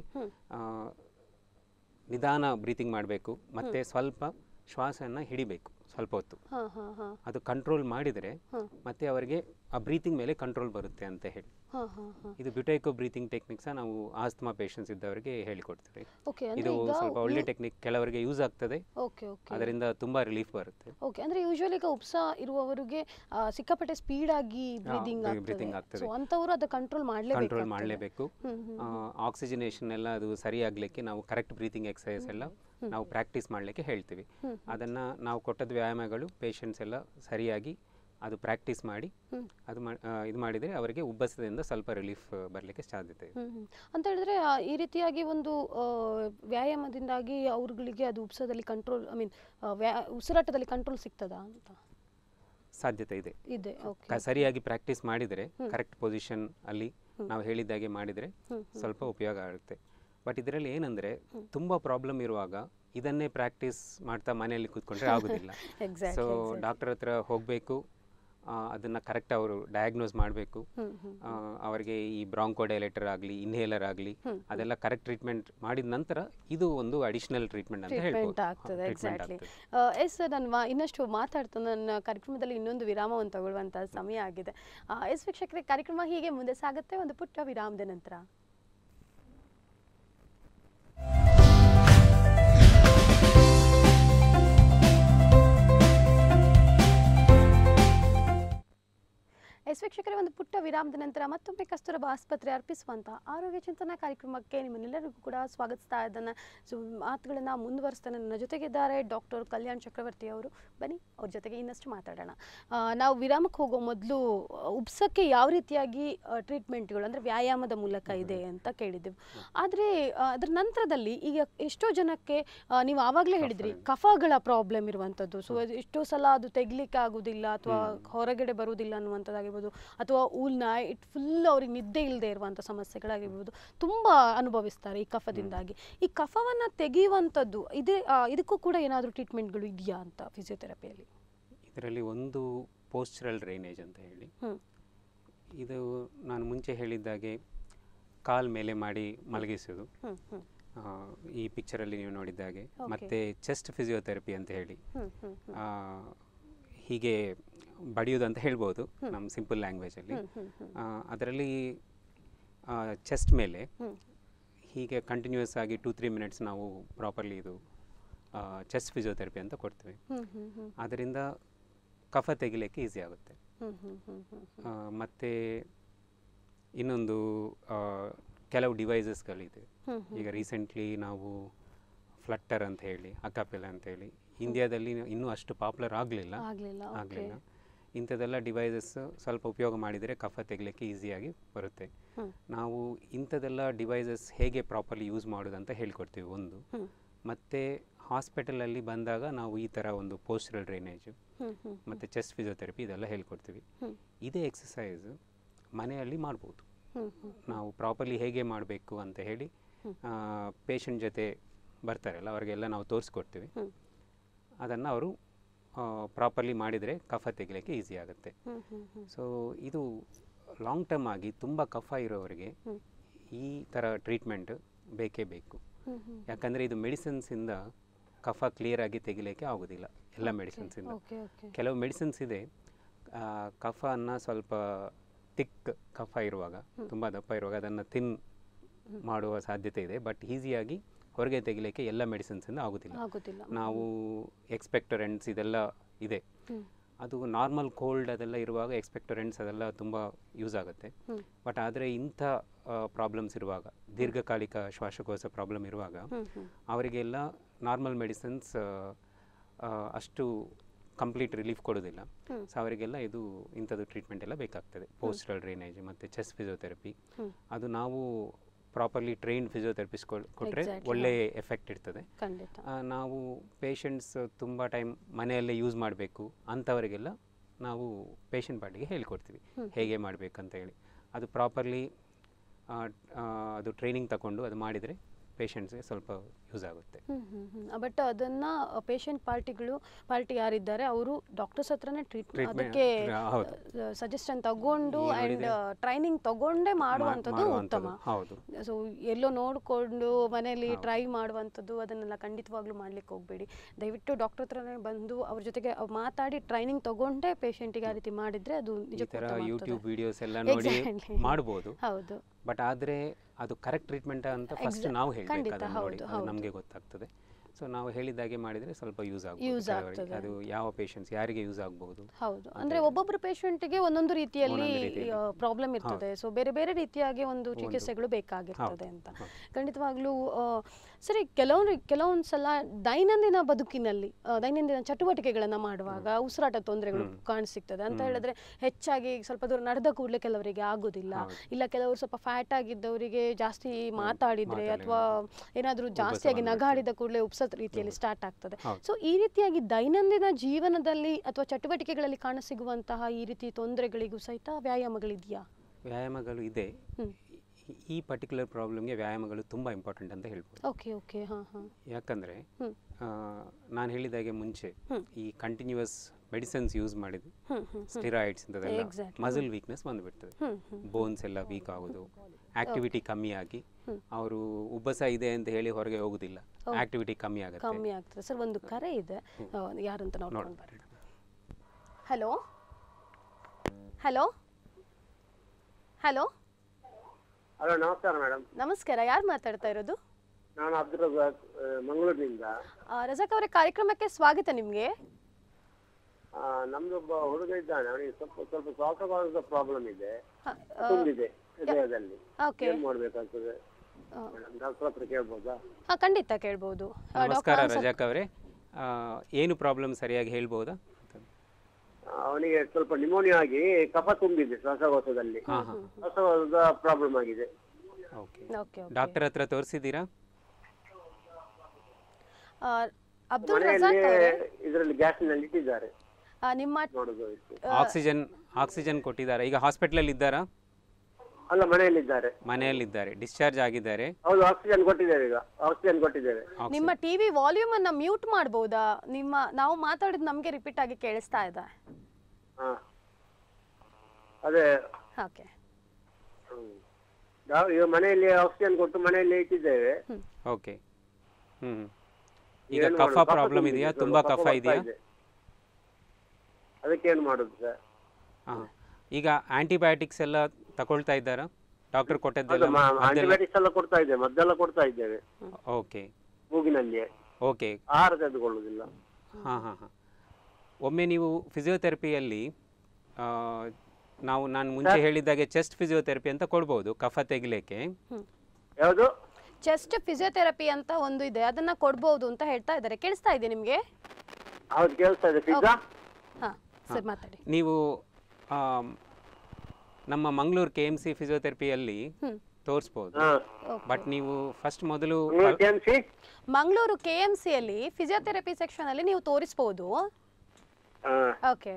ನಿಧಾನ ಬ್ರೀತಿಂಗ್ ಮಾಡಬೇಕು, ಮತ್ತು ಸ್ವಲ್ಪ ಶ್ವಾಸನ ಹಿಡಿಬೇಕು ಸ್ವಲ್ಪ ಹೊತ್ತು. ಅದು ಕಂಟ್ರೋಲ್ ಮಾಡಿದರೆ ಮತ್ತೆ ಅವರಿಗೆ ಆ ಬ್ರೀತಿಂಗ್ ಮೇಲೆ ಕಂಟ್ರೋಲ್ ಬರುತ್ತೆ ಅಂತ ಹೇಳಿ. ಇದು ಬ್ಯೂಟೈಕೋ ಬ್ರೀತಿಂಗ್ ಟೆಕ್ನಿಕ್ಸ್ ನಾವು ಆಸ್ತಮಾ ಪೇಷಂಟ್ಸ್ ಇದ್ದವರಿಗೆ ಹೇಳಿಕೊಡ್ತೇವೆ. ಇದು ಸ್ವಲ್ಪ ಒಳ್ಳೆ ಟೆಕ್ನಿಕ್, ಕೆಲವರಿಗೆ ಯೂಸ್ ಆಗ್ತದೆ, ಅದರಿಂದ ತುಂಬಾ ರಿಲೀಫ್ ಬರುತ್ತೆ. ಓಕೆ, ಅಂದ್ರೆ ಯೂಶುವಲಿ ಈಗ ಉಪ್ಸ ಇರುವವರಿಗೆ ಸಿಕ್ಕಾಪಟ್ಟೆ ಸ್ಪೀಡ್ ಆಗಿ ಬ್ರೀತಿಂಗ್ ಆಗ್ತದೆ, ಸೋ ಅಂತವರು ಅದು ಕಂಟ್ರೋಲ್ ಮಾಡಲೇಬೇಕು. ಆಕ್ಸಿಜನೇಷನ್ ಎಲ್ಲ ಅದು ಸರಿಯಾಗಲಿಕ್ಕೆ ನಾವು ಕರೆಕ್ಟ್ ಬ್ರೀತಿಂಗ್ ಎಕ್ಸರ್ಸೈಸ್ ಎಲ್ಲ ನಾವು ಪ್ರಾಕ್ಟೀಸ್ ಮಾಡಲಿಕ್ಕೆ ಹೇಳ್ತೀವಿ. ಅದನ್ನ ನಾವು ಕೊಟ್ಟದ ವ್ಯಾಯಾಮಗಳು ಪೇಷಂಟ್ಸ್ ಎಲ್ಲ ಸರಿಯಾಗಿ ಅದು ಪ್ರಾಕ್ಟೀಸ್ ಮಾಡಿ ಅದು ಇದು ಮಾಡಿದರೆ ಅವರಿಗೆ ಉಬ್ಬಸದಿಂದ ಸ್ವಲ್ಪ ರಿಲೀಫ್ ಬರಲಿಕ್ಕೆ ಸಾಧ್ಯತೆ ಇದೆ. ಅಂತ ಹೇಳಿದ್ರೆ ಈ ರೀತಿಯಾಗಿ ಒಂದು ವ್ಯಾಯಾಮದಿಂದಾಗಿ ಅವರುಗಳಿಗೆ ಅದು ಉಬ್ಬಸದಲ್ಲಿ ಕಂಟ್ರೋಲ್, ಐ ಮೀನ್ ಉಸಿರಾಟದಲ್ಲಿ ಕಂಟ್ರೋಲ್ ಸಿಗ್ತದಾ ಅಂತ? ಸಾಧ್ಯತೆ ಇದೆ. ಸರಿಯಾಗಿ ಪ್ರಾಕ್ಟೀಸ್ ಮಾಡಿದರೆ, ಕರೆಕ್ಟ್ ಪೊಸಿಷನ್ ಅಲ್ಲಿ ನಾವು ಹೇಳಿದ್ದಾಗೆ ಮಾಡಿದರೆ ಸ್ವಲ್ಪ ಉಪಯೋಗ ಆಗುತ್ತೆ. ಬಟ್ ಇದರಲ್ಲಿ ಏನಂದರೆ ತುಂಬ ಪ್ರಾಬ್ಲಮ್ ಇರುವಾಗ ಇದನ್ನೇ ಪ್ರಾಕ್ಟೀಸ್ ಮಾಡ್ತಾ ಮನೆಯಲ್ಲಿ ಕೂತ್ಕೊಂಡ್ರೆ ಆಗೋದಿಲ್ಲ. ಸೊ ಡಾಕ್ಟರ್ ಹತ್ರ ಹೋಗಬೇಕು, ಅದನ್ನು ಕರೆಕ್ಟ್ ಅವರು ಡಯಾಗ್ನೋಸ್ ಮಾಡಬೇಕು. ಅವರಿಗೆ ಈ ಬ್ರಾಂಕೋಡೈಲೇಟರ್ ಆಗಲಿ ಇನ್ಹೇಲರ್ ಆಗಲಿ ಅದೆಲ್ಲ ಕರೆಕ್ಟ್ ಟ್ರೀಟ್ಮೆಂಟ್ ಮಾಡಿದ ನಂತರ ಇದು ಒಂದು ಅಡಿಷನಲ್ ಟ್ರೀಟ್ಮೆಂಟ್ ಅಂತ ಹೇಳ್ಬೋದು. ಎಸ್, ನಾನು ಇನ್ನಷ್ಟು ಮಾತಾಡ್ತಾ ನನ್ನ ಕಾರ್ಯಕ್ರಮದಲ್ಲಿ ಇನ್ನೊಂದು ವಿರಾಮವನ್ನು ತಗೊಳ್ಳುವಂಥ ಸಮಯ ಆಗಿದೆ. ಎಸ್ ವೀಕ್ಷಕರೇ, ಕಾರ್ಯಕ್ರಮ ಹೀಗೆ ಮುಂದೆ ಸಾಗುತ್ತೆ ಒಂದು ಪುಟ್ಟ ವಿರಾಮದ ನಂತರ. ಎಸ್ ವೀಕ್ಷಕರೇ, ಒಂದು ಪುಟ್ಟ ವಿರಾಮದ ನಂತರ ಮತ್ತೊಮ್ಮೆ ಕಸ್ತೂರಬಾ ಆಸ್ಪತ್ರೆ ಅರ್ಪಿಸುವಂಥ ಆರೋಗ್ಯ ಚಿಂತನಾ ಕಾರ್ಯಕ್ರಮಕ್ಕೆ ನಿಮ್ಮೆಲ್ಲರಿಗೂ ಕೂಡ ಸ್ವಾಗತಿಸ್ತಾ ಇದ್ದಾನೆ. ಸೊ ಮಾತುಗಳನ್ನು ಮುಂದುವರಿಸ್ತಾನೆ. ನನ್ನ ಜೊತೆಗಿದ್ದಾರೆ ಡಾಕ್ಟರ್ ಕಲ್ಯಾಣ್ ಚಕ್ರವರ್ತಿ ಅವರು. ಬನ್ನಿ ಅವ್ರ ಜೊತೆಗೆ ಇನ್ನಷ್ಟು ಮಾತಾಡೋಣ. ನಾವು ವಿರಾಮಕ್ಕೆ ಹೋಗೋ ಮೊದಲು ಉಬ್ಸಕ್ಕೆ ಯಾವ ರೀತಿಯಾಗಿ ಟ್ರೀಟ್ಮೆಂಟ್ಗಳು ಅಂದರೆ ವ್ಯಾಯಾಮದ ಮೂಲಕ ಇದೆ ಅಂತ ಕೇಳಿದ್ದೆವು. ಆದರೆ ಅದರ ನಂತರದಲ್ಲಿ ಈಗ ಎಷ್ಟೋ ಜನಕ್ಕೆ ನೀವು ಆವಾಗಲೇ ಹೇಳಿದ್ರಿ ಕಫಗಳ ಪ್ರಾಬ್ಲಮ್ ಇರುವಂಥದ್ದು. ಸೊ ಎಷ್ಟೋ ಸಲ ಅದು ತೆಗಿಲಿಕ್ಕೆ ಆಗೋದಿಲ್ಲ ಅಥವಾ ಹೊರಗಡೆ ಬರುವುದಿಲ್ಲ ಅನ್ನುವಂಥದ್ದಾಗಿರ್ಬೋದು, ಅಥವಾ ನೈಟ್ ಫುಲ್ ಅವ್ರಿಗೆ ನಿದ್ದೆ ಇಲ್ಲದೆ ಇರುವಂಥ ಸಮಸ್ಯೆಗಳಾಗಿರ್ಬೋದು ತುಂಬ ಅನುಭವಿಸ್ತಾರೆ ಈ ಕಫದಿಂದಾಗಿ. ಈ ಕಫವನ್ನು ತೆಗೆಯುವಂಥದ್ದು ಇದಕ್ಕೂ ಕೂಡ ಏನಾದರೂ ಟ್ರೀಟ್ಮೆಂಟ್ಗಳು ಇದೆಯಾ ಅಂತ ಫಿಸಿಯೋಥೆರಪಿಯಲ್ಲಿ? ಇದರಲ್ಲಿ ಒಂದು ಪೋಸ್ಚರಲ್ ಡ್ರೈನೇಜ್ ಅಂತ ಹೇಳಿ, ಇದು ನಾನು ಮುಂಚೆ ಹೇಳಿದ್ದಾಗೆ ಕಾಲ್ ಮೇಲೆ ಮಾಡಿ ಮಲಗಿಸೋದು, ಈ ಪಿಕ್ಚರಲ್ಲಿ ನೀವು ನೋಡಿದ್ದಾಗೆ. ಮತ್ತೆ ಚೆಸ್ಟ್ ಫಿಸಿಯೋಥೆರಪಿ ಅಂತ ಹೇಳಿ, ಹೀಗೆ ಬಡಿಯೋದು ಅಂತ ಹೇಳ್ಬೋದು ನಮ್ಮ ಸಿಂಪಲ್ ಲ್ಯಾಂಗ್ವೇಜಲ್ಲಿ. ಅದರಲ್ಲಿ ಚೆಸ್ಟ್ ಮೇಲೆ ಹೀಗೆ ಕಂಟಿನ್ಯೂಸ್ ಆಗಿ 2-3 ಮಿನಿಟ್ಸ್ ನಾವು ಪ್ರಾಪರ್ಲಿ ಇದು ಚೆಸ್ಟ್ ಫಿಸಿಯೋಥೆರಪಿ ಅಂತ ಕೊಡ್ತೀವಿ. ಅದರಿಂದ ಕಫ ತೆಗಿಲಿಕ್ಕೆ ಈಸಿ ಆಗುತ್ತೆ. ಮತ್ತು ಇನ್ನೊಂದು ಕೆಲವು ಡಿವೈಸಸ್ಗಳಿದೆ. ಈಗ ರೀಸೆಂಟ್ಲಿ ನಾವು ಫ್ಲಟ್ಟರ್ ಅಂತ ಹೇಳಿ, ಅಕಾಪೆಲ ಅಂತ ಹೇಳಿ, ಇಂಡಿಯಾದಲ್ಲಿ ಇನ್ನೂ ಅಷ್ಟು ಪಾಪ್ಯುಲರ್ ಆಗಲಿಲ್ಲ. ಇಂಥದ್ದೆಲ್ಲ ಡಿವೈಸಸ್ ಸ್ವಲ್ಪ ಉಪಯೋಗ ಮಾಡಿದರೆ ಕಫ ತೆಗಲಿಕ್ಕೆ ಈಸಿಯಾಗಿ ಬರುತ್ತೆ. ನಾವು ಇಂಥದ್ದೆಲ್ಲ ಡಿವೈಸಸ್ ಹೇಗೆ ಪ್ರಾಪರ್ಲಿ ಯೂಸ್ ಮಾಡೋದು ಅಂತ ಹೇಳ್ಕೊಡ್ತೀವಿ ಒಂದು. ಮತ್ತು ಹಾಸ್ಪಿಟಲಲ್ಲಿ ಬಂದಾಗ ನಾವು ಈ ಥರ ಒಂದು ಪೋಸ್ಚರಲ್ ಡ್ರೈನೇಜು ಮತ್ತು ಚೆಸ್ಟ್ ಫಿಸಿಯೋಥೆರಪಿ ಇದೆಲ್ಲ ಹೇಳ್ಕೊಡ್ತೀವಿ. ಇದೇ ಎಕ್ಸಸೈಸ್ ಮನೆಯಲ್ಲಿ ಮಾಡ್ಬೋದು. ನಾವು ಪ್ರಾಪರ್ಲಿ ಹೇಗೆ ಮಾಡಬೇಕು ಅಂತ ಹೇಳಿ ಪೇಷಂಟ್ ಜೊತೆ ಬರ್ತಾರಲ್ಲ ಅವರಿಗೆಲ್ಲ ನಾವು ತೋರಿಸ್ಕೊಡ್ತೀವಿ. ಅದನ್ನು ಅವರು ಪ್ರಾಪರ್ಲಿ ಮಾಡಿದರೆ ಕಫ ತೆಗಿಲಿಕ್ಕೆ ಈಸಿ ಆಗುತ್ತೆ. ಸೊ ಇದು ಲಾಂಗ್ ಟರ್ಮ್ ಆಗಿ ತುಂಬ ಕಫ ಇರೋವರಿಗೆ ಈ ಥರ ಟ್ರೀಟ್ಮೆಂಟ್ ಬೇಕೇ ಬೇಕು. ಯಾಕಂದರೆ ಇದು ಮೆಡಿಸಿನ್ಸಿಂದ ಕಫ ಕ್ಲಿಯರಾಗಿ ತೆಗಿಲಿಕ್ಕೆ ಆಗೋದಿಲ್ಲ ಎಲ್ಲ ಮೆಡಿಸಿನ್ಸಿಂದ. ಕೆಲವು ಮೆಡಿಸಿನ್ಸ್ ಇದೆ ಕಫನ ಸ್ವಲ್ಪ ತಿಕ್ ಕಫ ಇರುವಾಗ, ತುಂಬ ದಪ್ಪ ಇರುವಾಗ ಅದನ್ನು ಮಾಡುವ ಸಾಧ್ಯತೆ ಇದೆ. ಬಟ್ ಈಸಿಯಾಗಿ ಹೊರಗೆ ತೆಗಿಲಿಕ್ಕೆ ಎಲ್ಲ ಮೆಡಿಸಿನ್ಸಿಂದ ಆಗೋದಿಲ್ಲ. ನಾವು ಎಕ್ಸ್ಪೆಕ್ಟೊರೆಂಟ್ಸ್ ಇದೆಲ್ಲ ಇದೆ, ಅದು ನಾರ್ಮಲ್ ಕೋಲ್ಡ್ ಅದೆಲ್ಲ ಇರುವಾಗ ಎಕ್ಸ್ಪೆಕ್ಟೊರೆಂಟ್ಸ್ ಅದೆಲ್ಲ ತುಂಬ ಯೂಸ್ ಆಗುತ್ತೆ. ಬಟ್ ಆದರೆ ಇಂಥ ಪ್ರಾಬ್ಲಮ್ಸ್ ಇರುವಾಗ, ದೀರ್ಘಕಾಲಿಕ ಶ್ವಾಸಕೋಶ ಪ್ರಾಬ್ಲಮ್ ಇರುವಾಗ ಅವರಿಗೆಲ್ಲ ನಾರ್ಮಲ್ ಮೆಡಿಸಿನ್ಸ್ ಅಷ್ಟು ಕಂಪ್ಲೀಟ್ ರಿಲೀಫ್ ಕೊಡೋದಿಲ್ಲ. ಸೊ ಅವರಿಗೆಲ್ಲ ಇದು ಇಂಥದ್ದು ಟ್ರೀಟ್ಮೆಂಟ್ ಎಲ್ಲ ಬೇಕಾಗ್ತದೆ. ಪೋಸ್ಟಲ್ ಡ್ರೈನೇಜ್ ಮತ್ತು ಚೆಸ್ಟ್ ಫಿಸಿಯೋಥೆರಪಿ, ಅದು ನಾವು ಪ್ರಾಪರ್ಲಿ ಟ್ರೈನ್ಡ್ ಫಿಸಿಯೋಥೆರಪಿಸ್ಟ್ ಕೊಟ್ಟರೆ ಒಳ್ಳೆ ಎಫೆಕ್ಟ್ ಇರ್ತದೆ. ನಾವು ಪೇಷಂಟ್ಸ್ ತುಂಬ ಟೈಮ್ ಮನೆಯಲ್ಲೇ ಯೂಸ್ ಮಾಡಬೇಕು ಅಂಥವರಿಗೆಲ್ಲ ನಾವು ಪೇಷಂಟ್ ಪಾರ್ಟಿಗೆ ಹೇಳ್ಕೊಡ್ತೀವಿ ಹೇಗೆ ಮಾಡಬೇಕಂತ ಹೇಳಿ. ಅದು ಪ್ರಾಪರ್ಲಿ ಅದು ಟ್ರೈನಿಂಗ್ ತಗೊಂಡು ಅದು ಮಾಡಿದರೆ ಪೇಷಂಟ್ಸ್ಗೆ ಸ್ವಲ್ಪ ಯೂಸ್ ಆಗುತ್ತೆ. ಬಟ್ ಅದನ್ನು ಪೇಷಂಟ್ ಪಾರ್ಟಿ ಯಾರಿದ್ದಾರೆ ಅವರು ಡಾಕ್ಟರ್ಸ್ ಹತ್ರನೇ ಅದಕ್ಕೆ ಸಜೆಷನ್ ತಗೊಂಡು ಆ್ಯಂಡ್ ಟ್ರೈನಿಂಗ್ ತಗೊಂಡೇ ಮಾಡುವಂಥದ್ದು ಉತ್ತಮ. ಸೊ ಎಲ್ಲೋ ನೋಡಿಕೊಂಡು ಮನೆಯಲ್ಲಿ ಟ್ರೈ ಮಾಡುವಂಥದ್ದು ಅದನ್ನೆಲ್ಲ ಖಂಡಿತವಾಗ್ಲೂ ಮಾಡ್ಲಿಕ್ಕೆ ಹೋಗಬೇಡಿ. ದಯವಿಟ್ಟು ಡಾಕ್ಟರ್ ಹತ್ರನೇ ಬಂದು ಅವ್ರ ಜೊತೆಗೆ ಮಾತಾಡಿ ಟ್ರೈನಿಂಗ್ ತಗೊಂಡೇ ಪೇಷಂಟಿಗೆ ಆ ರೀತಿ ಮಾಡಿದರೆ ಅದು ಯೂಟ್ಯೂಬ್ ವಿಡಿಯೋಸ್ ಎಲ್ಲ ನೋಡಿ ಮಾಡ್ಬೋದು. ಹೌದು, ಬಟ್ ಆದರೆ ಅದು ಕರೆಕ್ಟ್ ಟ್ರೀಟ್ಮೆಂಟ್ ಅಂತ ಫಸ್ಟ್ ನಾವು ಹೇಳಬೇಕು, ಅದನ್ನು ನೋಡಿ ಅದು ನಮಗೆ ಗೊತ್ತಾಗ್ತದೆ. ಸೊ ನಾವು ಹೇಳಿದಾಗೆ ಮಾಡಿದರೆ ಸ್ವಲ್ಪ ಯೂಸ್ ಆಗ್ತದೆ. ಅದು ಯಾವ ಪೇಷಂಟ್ಸ್ ಯಾರಿಗೆ ಯೂಸ್ ಆಗಬಹುದು. ಹೌದು, ಅಂದರೆ ಒಬ್ಬೊಬ್ಬರು ಪೇಷಂಟ್ಗೆ ಒಂದೊಂದು ರೀತಿಯಲ್ಲಿ ಪ್ರಾಬ್ಲಮ್ ಇರ್ತದೆ. ಸೊ ಬೇರೆ ಬೇರೆ ರೀತಿಯಾಗಿ ಒಂದು ಚಿಕಿತ್ಸೆಗಳು ಬೇಕಾಗಿರ್ತದೆ ಅಂತ ಖಂಡಿತವಾಗ್ಲೂ. ಸರಿ, ಕೆಲವೊಂದು ಸಲ ದೈನಂದಿನ ಬದುಕಿನಲ್ಲಿ ದೈನಂದಿನ ಚಟುವಟಿಕೆಗಳನ್ನು ಮಾಡುವಾಗ ಉಸಿರಾಟ ತೊಂದರೆಗಳು ಕಾಣಿಸಿಗ್ತದೆ ಅಂತ ಹೇಳಿದ್ರೆ ಹೆಚ್ಚಾಗಿ ಸ್ವಲ್ಪ ದೂರ ನಡೆದ ಕೂಡಲೇ ಕೆಲವರಿಗೆ ಆಗೋದಿಲ್ಲ, ಇಲ್ಲ ಕೆಲವರು ಸ್ವಲ್ಪ ಫ್ಯಾಟ್ ಆಗಿದ್ದವರಿಗೆ ಜಾಸ್ತಿ ಮಾತಾಡಿದ್ರೆ ಅಥವಾ ಏನಾದರೂ ಜಾಸ್ತಿಯಾಗಿ ನಗಾಡಿದ ಕೂಡಲೇ ರೀತಿಯಲ್ಲಿ ಸ್ಟಾರ್ಟ್ ಆಗ್ತದೆ. ಸೊ ಈ ರೀತಿಯಾಗಿ ದೈನಂದಿನ ಜೀವನದಲ್ಲಿ ಅಥವಾ ಚಟುವಟಿಕೆಗಳಲ್ಲಿ ಕಾಣಸಿಗುವಂತಹ ಈ ರೀತಿ ತೊಂದರೆಗಳಿಗೂ ಸಹಿತ ವ್ಯಾಯಾಮಗಳಿದೆಯಾ? ವ್ಯಾಯಾಮಗಳು ಇದೆ. ಈ ಪರ್ಟಿಕ್ಯುಲರ್ ಪ್ರಾಬ್ಲಮ್ಗೆ ವ್ಯಾಯಾಮಗಳು ತುಂಬ ಇಂಪಾರ್ಟೆಂಟ್ ಅಂತ ಹೇಳ್ಬೋದು. ಯಾಕಂದರೆ ನಾನು ಹೇಳಿದಾಗೆ ಮುಂಚೆ ಈ ಕಂಟಿನ್ಯೂಸ್ ಮೆಡಿಸಿನ್ಸ್ ಯೂಸ್ ಮಾಡಿದ್ದು ಸ್ಟಿರಾಯ್ಡ್ಸ್ ಇಂಥದೆಲ್ಲ ಮಸಲ್ ವೀಕ್ನೆಸ್ ಬಂದುಬಿಡ್ತದೆ, ಬೋನ್ಸ್ ಎಲ್ಲ ವೀಕ್ ಆಗೋದು, ಆಕ್ಟಿವಿಟಿ ಕಮ್ಮಿ ಆಗಿ ಅವರು ಉಬ್ಬಸ ಇದೆ ಅಂತ ಹೇಳಿ ಹೊರಗೆ ಹೋಗುದಿಲ್ಲ, ಆಕ್ಟಿವಿಟಿ ಕಮ್ಮಿ ಆಗ್ತದೆ. ಸರ್, ಒಂದು ಕರೆ ಇದೆ, ಯಾರಂತ ನೋಡ್ಕೊಂಡು ಬರೋಣ. ಹಲೋ ಹಲೋ ಹಲೋ ಹಲೋ, ನಮಸ್ಕಾರ ಮೇಡಮ್. ನಮಸ್ಕಾರ, ಯಾರು ಮಾತಾಡ್ತಾ ಇರೋದು? ನಾನು ಅಬ್ದುಲ್ ರಜಾಕ್, ಮಂಗಳೂರಿನಿಂದ. ರಜಾಕ್ ಅವರೇ, ಕಾರ್ಯಕ್ರಮಕ್ಕೆ ಸ್ವಾಗತ. ನಿಮಗೆ ನಮ್ದೊಬ್ಬ ಹುಡುಗ ಇದ್ದಾನೆ, ಅವನಿಗೆ ಸ್ವಲ್ಪ ಶ್ವಾಸಕೋಶದ ಪ್ರಾಬ್ಲಮ್ ಇದೆ, ತುಂಬಿದೆ ಹೃದಯದಲ್ಲಿ. ಏನ್ ಮಾಡ್ಬೇಕಾಗ್ತದೆ ಡಾಕ್ಟರ್ ಹತ್ರ ಕೇಳ್ಬೋದಾ? ಖಂಡಿತ ಕೇಳ್ಬೋದು. ನಮಸ್ಕಾರ ರಜಾಕ್ ಅವರೇ, ಏನು ಪ್ರಾಬ್ಲಮ್ ಸರಿಯಾಗಿ ಹೇಳ್ಬೋದಾ? ಅವನಿಗೆ ಸ್ವಲ್ಪ ನಿಮೋನಿಯಾ ಆಗಿ ಕಫ ತುಂಬಿದೆ ಶ್ವಾಸಕೋಶದಲ್ಲಿ, ಶ್ವಾಸಕೋಶದ ಪ್ರಾಬ್ಲಮ್ ಆಗಿದೆ. ಡಾಕ್ಟರ್ ಹತ್ರ ತೋರಿಸಿದ್ದೀರಾ? ಅಬ್ದುಲ್ ರಜಾಕ್ ಅವರೇ, ಇದರಲ್ಲಿ ಗ್ಯಾಸ್ನಲ್ಲಿ ಇಟ್ಟಿದ್ದಾರೆ. ನಿಮ್ಮ ಆಕ್ಸಿಜನ್ ಕೊಟ್ಟಿದ್ದಾರೆ. ಈಗ ಹಾಸ್ಪಿಟಲ್ ಇದ್ದಾರಾ? ಅಲ್ಲ, ಮನೆಯಲ್ಲಿದ್ದಾರೆ. ಡಿಸ್ಚಾರ್ಜ್ ಆಗಿದ್ದಾರೆ. ಹೌದು, ಆಕ್ಸಿಜನ್ ಕೊಟ್ಟಿದ್ದೇವೆ. ಈಗ ಆಕ್ಸಿಜನ್ ಕೊಟ್ಟಿದ್ದೇವೆ. ನಿಮ್ಮ ಟಿವಿ ವಾಲ್ಯೂಮ್ ಅನ್ನ ಮ್ಯೂಟ್ ಮಾಡಬಹುದಾ? ನಾವು ಮಾತಾಡಿದ್ ನಮಗೆ ರಿಪೀಟ್ ಆಗಿ ಕೇಳಿಸ್ತಾ ಇದೆ. ಅದೇ, ಓಕೆ. ಈಗ ಮನೆಯಲ್ಲಿ ಆಕ್ಸಿಜನ್ ಕೊಟ್ಟು ಮನೆಯಲ್ಲಿ ಇಟ್ಟಿದ್ದೇವೆ. ಓಕೆ. ಈಗ ಕಫ ಪ್ರಾಬ್ಲಮ್ ಇದೆಯಾ? ತುಂಬಾ ಕಫ ಇದೆಯಾ? ಅದಕ್ಕೆ ಏನು ಮಾಡುದು ಸರ್? ಈಗ ಆಂಟಿಬಯೋಟಿಕ್ಸ್ ಎಲ್ಲ ತಗೊಳ್ತಾ ಇದ್ದಾರಾ? ಡಾಕ್ಟರ್ ಕೊಟ್ಟದ್ದೆಲ್ಲ ಆಂಟಿಬಯೋಟಿಕ್ಸ್ ಎಲ್ಲ ಕೊಡ್ತಾ ಇದ್ದೇವೆ, ಮದ್ದೆಲ್ಲ ಕೊಡ್ತಾ ಇದ್ದೇವೆ. ಓಕೆ. ಮೂಗಿನಲ್ಲಿ. ಓಕೆ. ಆಹಾರ ತೆಗೆದುಕೊಳ್ಳುವುದಿಲ್ಲ. ಒಮ್ಮೆ ನೀವು ಫಿಸಿಯೋಥೆರಪಿಯಲ್ಲಿ ನಾನು ಮುಂಚೆ ಹೇಳಿದಾಗೆ ಚೆಸ್ಟ್ ಫಿಸಿಯೋಥೆರಪಿ ಅಂತ ಕೊಡ್ಬೋದು ಕಫ ತೆಗಿಲಿಕ್ಕೆ. ಯಾವುದು? ಚೆಸ್ಟ್ ಫಿಸಿಯೋಥೆರಪಿ ಅಂತ ಒಂದು ಇದೆ, ಅದನ್ನ ಕೊಡ್ಬೋದು ಅಂತ ಹೇಳ್ತಾ ಇದ್ದಾರೆ. ಕೇಳಿಸ್ತಾ ಇದೆ ನಿಮಗೆ? ಹೌದು, ಕೇಳಿಸ್ತಾ ಇದೆ. ಸರ್, ಮಾತಾಡಿ. ನೀವು ನಮ್ಮ ಮಂಗಳೂರು KMC ಫಿಸಿಯೋಥೆರಪಿಯಲ್ಲಿ ತೋರಿಸ್ಬೋದು. ಬಟ್ ನೀವು ಫಸ್ಟ್ ಮೊದಲು ಮಂಗಳೂರು KMC ಅಲ್ಲಿ ಫಿಸಿಯೋಥೆರಪಿ ಸೆಕ್ಷನ್ ಅಲ್ಲಿ ನೀವು ತೋರಿಸಬಹುದು. ಓಕೆ.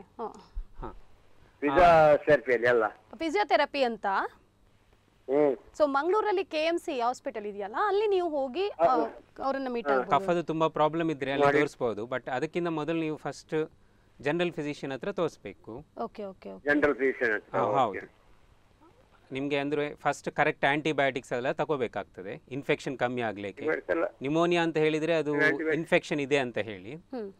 ಫಿಸಿಯೋಥೆರಪಿ ಅಂತ. ಸೊ ಮಂಗಳೂರಲ್ಲಿ KMC ಹಾಸ್ಪಿಟಲ್ ಇದೆಯಲ್ಲ, ಅಲ್ಲಿ ನೀವು ಹೋಗಿ ಅವರನ್ನ ಮೀಟ್ ಆಗಬಹುದು. ಕಫದ ತುಂಬಾ ಪ್ರಾಬ್ಲಮ್ ಇದ್ರೆ ಅಲ್ಲಿ ತೋರಿಸಬಹುದು. ಬಟ್ ಅದಕ್ಕಿಂತ ಮೊದಲು ನೀವು ಫಸ್ಟ್ ಜನರಲ್ ಫಿಸಿಷಿಯನ್ ಹತ್ರ ತೋರಿಸಬೇಕು. Okay okay okay. General physician. ಹೌದು. ನಿಮಗೆ ಅಂದರೆ ಫಸ್ಟ್ ಕರೆಕ್ಟ್ ಆ್ಯಂಟಿಬಯೋಟಿಕ್ಸ್ ಎಲ್ಲ ತಗೋಬೇಕಾಗ್ತದೆ ಇನ್ಫೆಕ್ಷನ್ ಕಮ್ಮಿ ಆಗಲಿಕ್ಕೆ. ನ್ಯೂಮೋನಿಯಾ ಅಂತ ಹೇಳಿದರೆ ಅದು ಇನ್ಫೆಕ್ಷನ್ ಇದೆ ಅಂತ ಹೇಳಿ,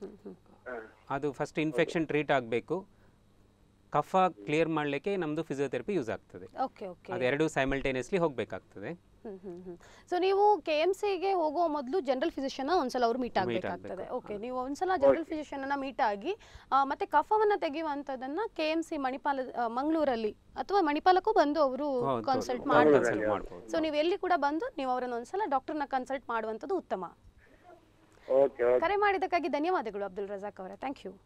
ಅದು ಫಸ್ಟ್ ಇನ್ಫೆಕ್ಷನ್ ಟ್ರೀಟ್ ಆಗಬೇಕು. ಕಫ ಕ್ಲಿಯರ್ ಮಾಡಲಿಕ್ಕೆ ನಮ್ಮದು ಫಿಸಿಯೋಥೆರಪಿ ಯೂಸ್ ಆಗ್ತದೆ. ಅದೆರಡು ಸೈಮಲ್ಟೇನಿಯಸ್ಲಿ ಹೋಗಬೇಕಾಗ್ತದೆ. ಸೊ ನೀವು KMCಗೆ ಹೋಗುವ ಮೊದಲು ಜನರಲ್ ಫಿಸಿಷಿಯನ್ ಒಂದ್ಸಲ ಅವರು ಮೀಟ್ ಆಗಬೇಕಾಗ್ತದೆ. ಓಕೆ, ನೀವು ಒಂದ್ಸಲ ಜನರಲ್ ಫಿಸಿಷಿಯನ್ ಮೀಟ್ ಆಗಿ ಮತ್ತೆ ಕಫವನ್ನು ತೆಗೆಯುವಂಥದ್ದನ್ನು KMC ಮಣಿಪಾಲ ಮಂಗಳೂರಲ್ಲಿ ಅಥವಾ ಮಣಿಪಾಲಕ್ಕೂ ಬಂದು ಅವರು ಕನ್ಸಲ್ಟ್ ಮಾಡಬಹುದು. ಸೊ ನೀವು ಎಲ್ಲಿ ಕೂಡ ಬಂದು ನೀವು ಅವರನ್ನು ಒಂದ್ಸಲ ಡಾಕ್ಟರ್ನ ಕನ್ಸಲ್ಟ್ ಮಾಡುವಂಥದ್ದು ಉತ್ತಮ. ಕರೆ ಮಾಡಿದ್ದಕ್ಕಾಗಿ ಧನ್ಯವಾದಗಳು ಅಬ್ದುಲ್ ರಜಾಕ್ ಅವರೇ. Thank you.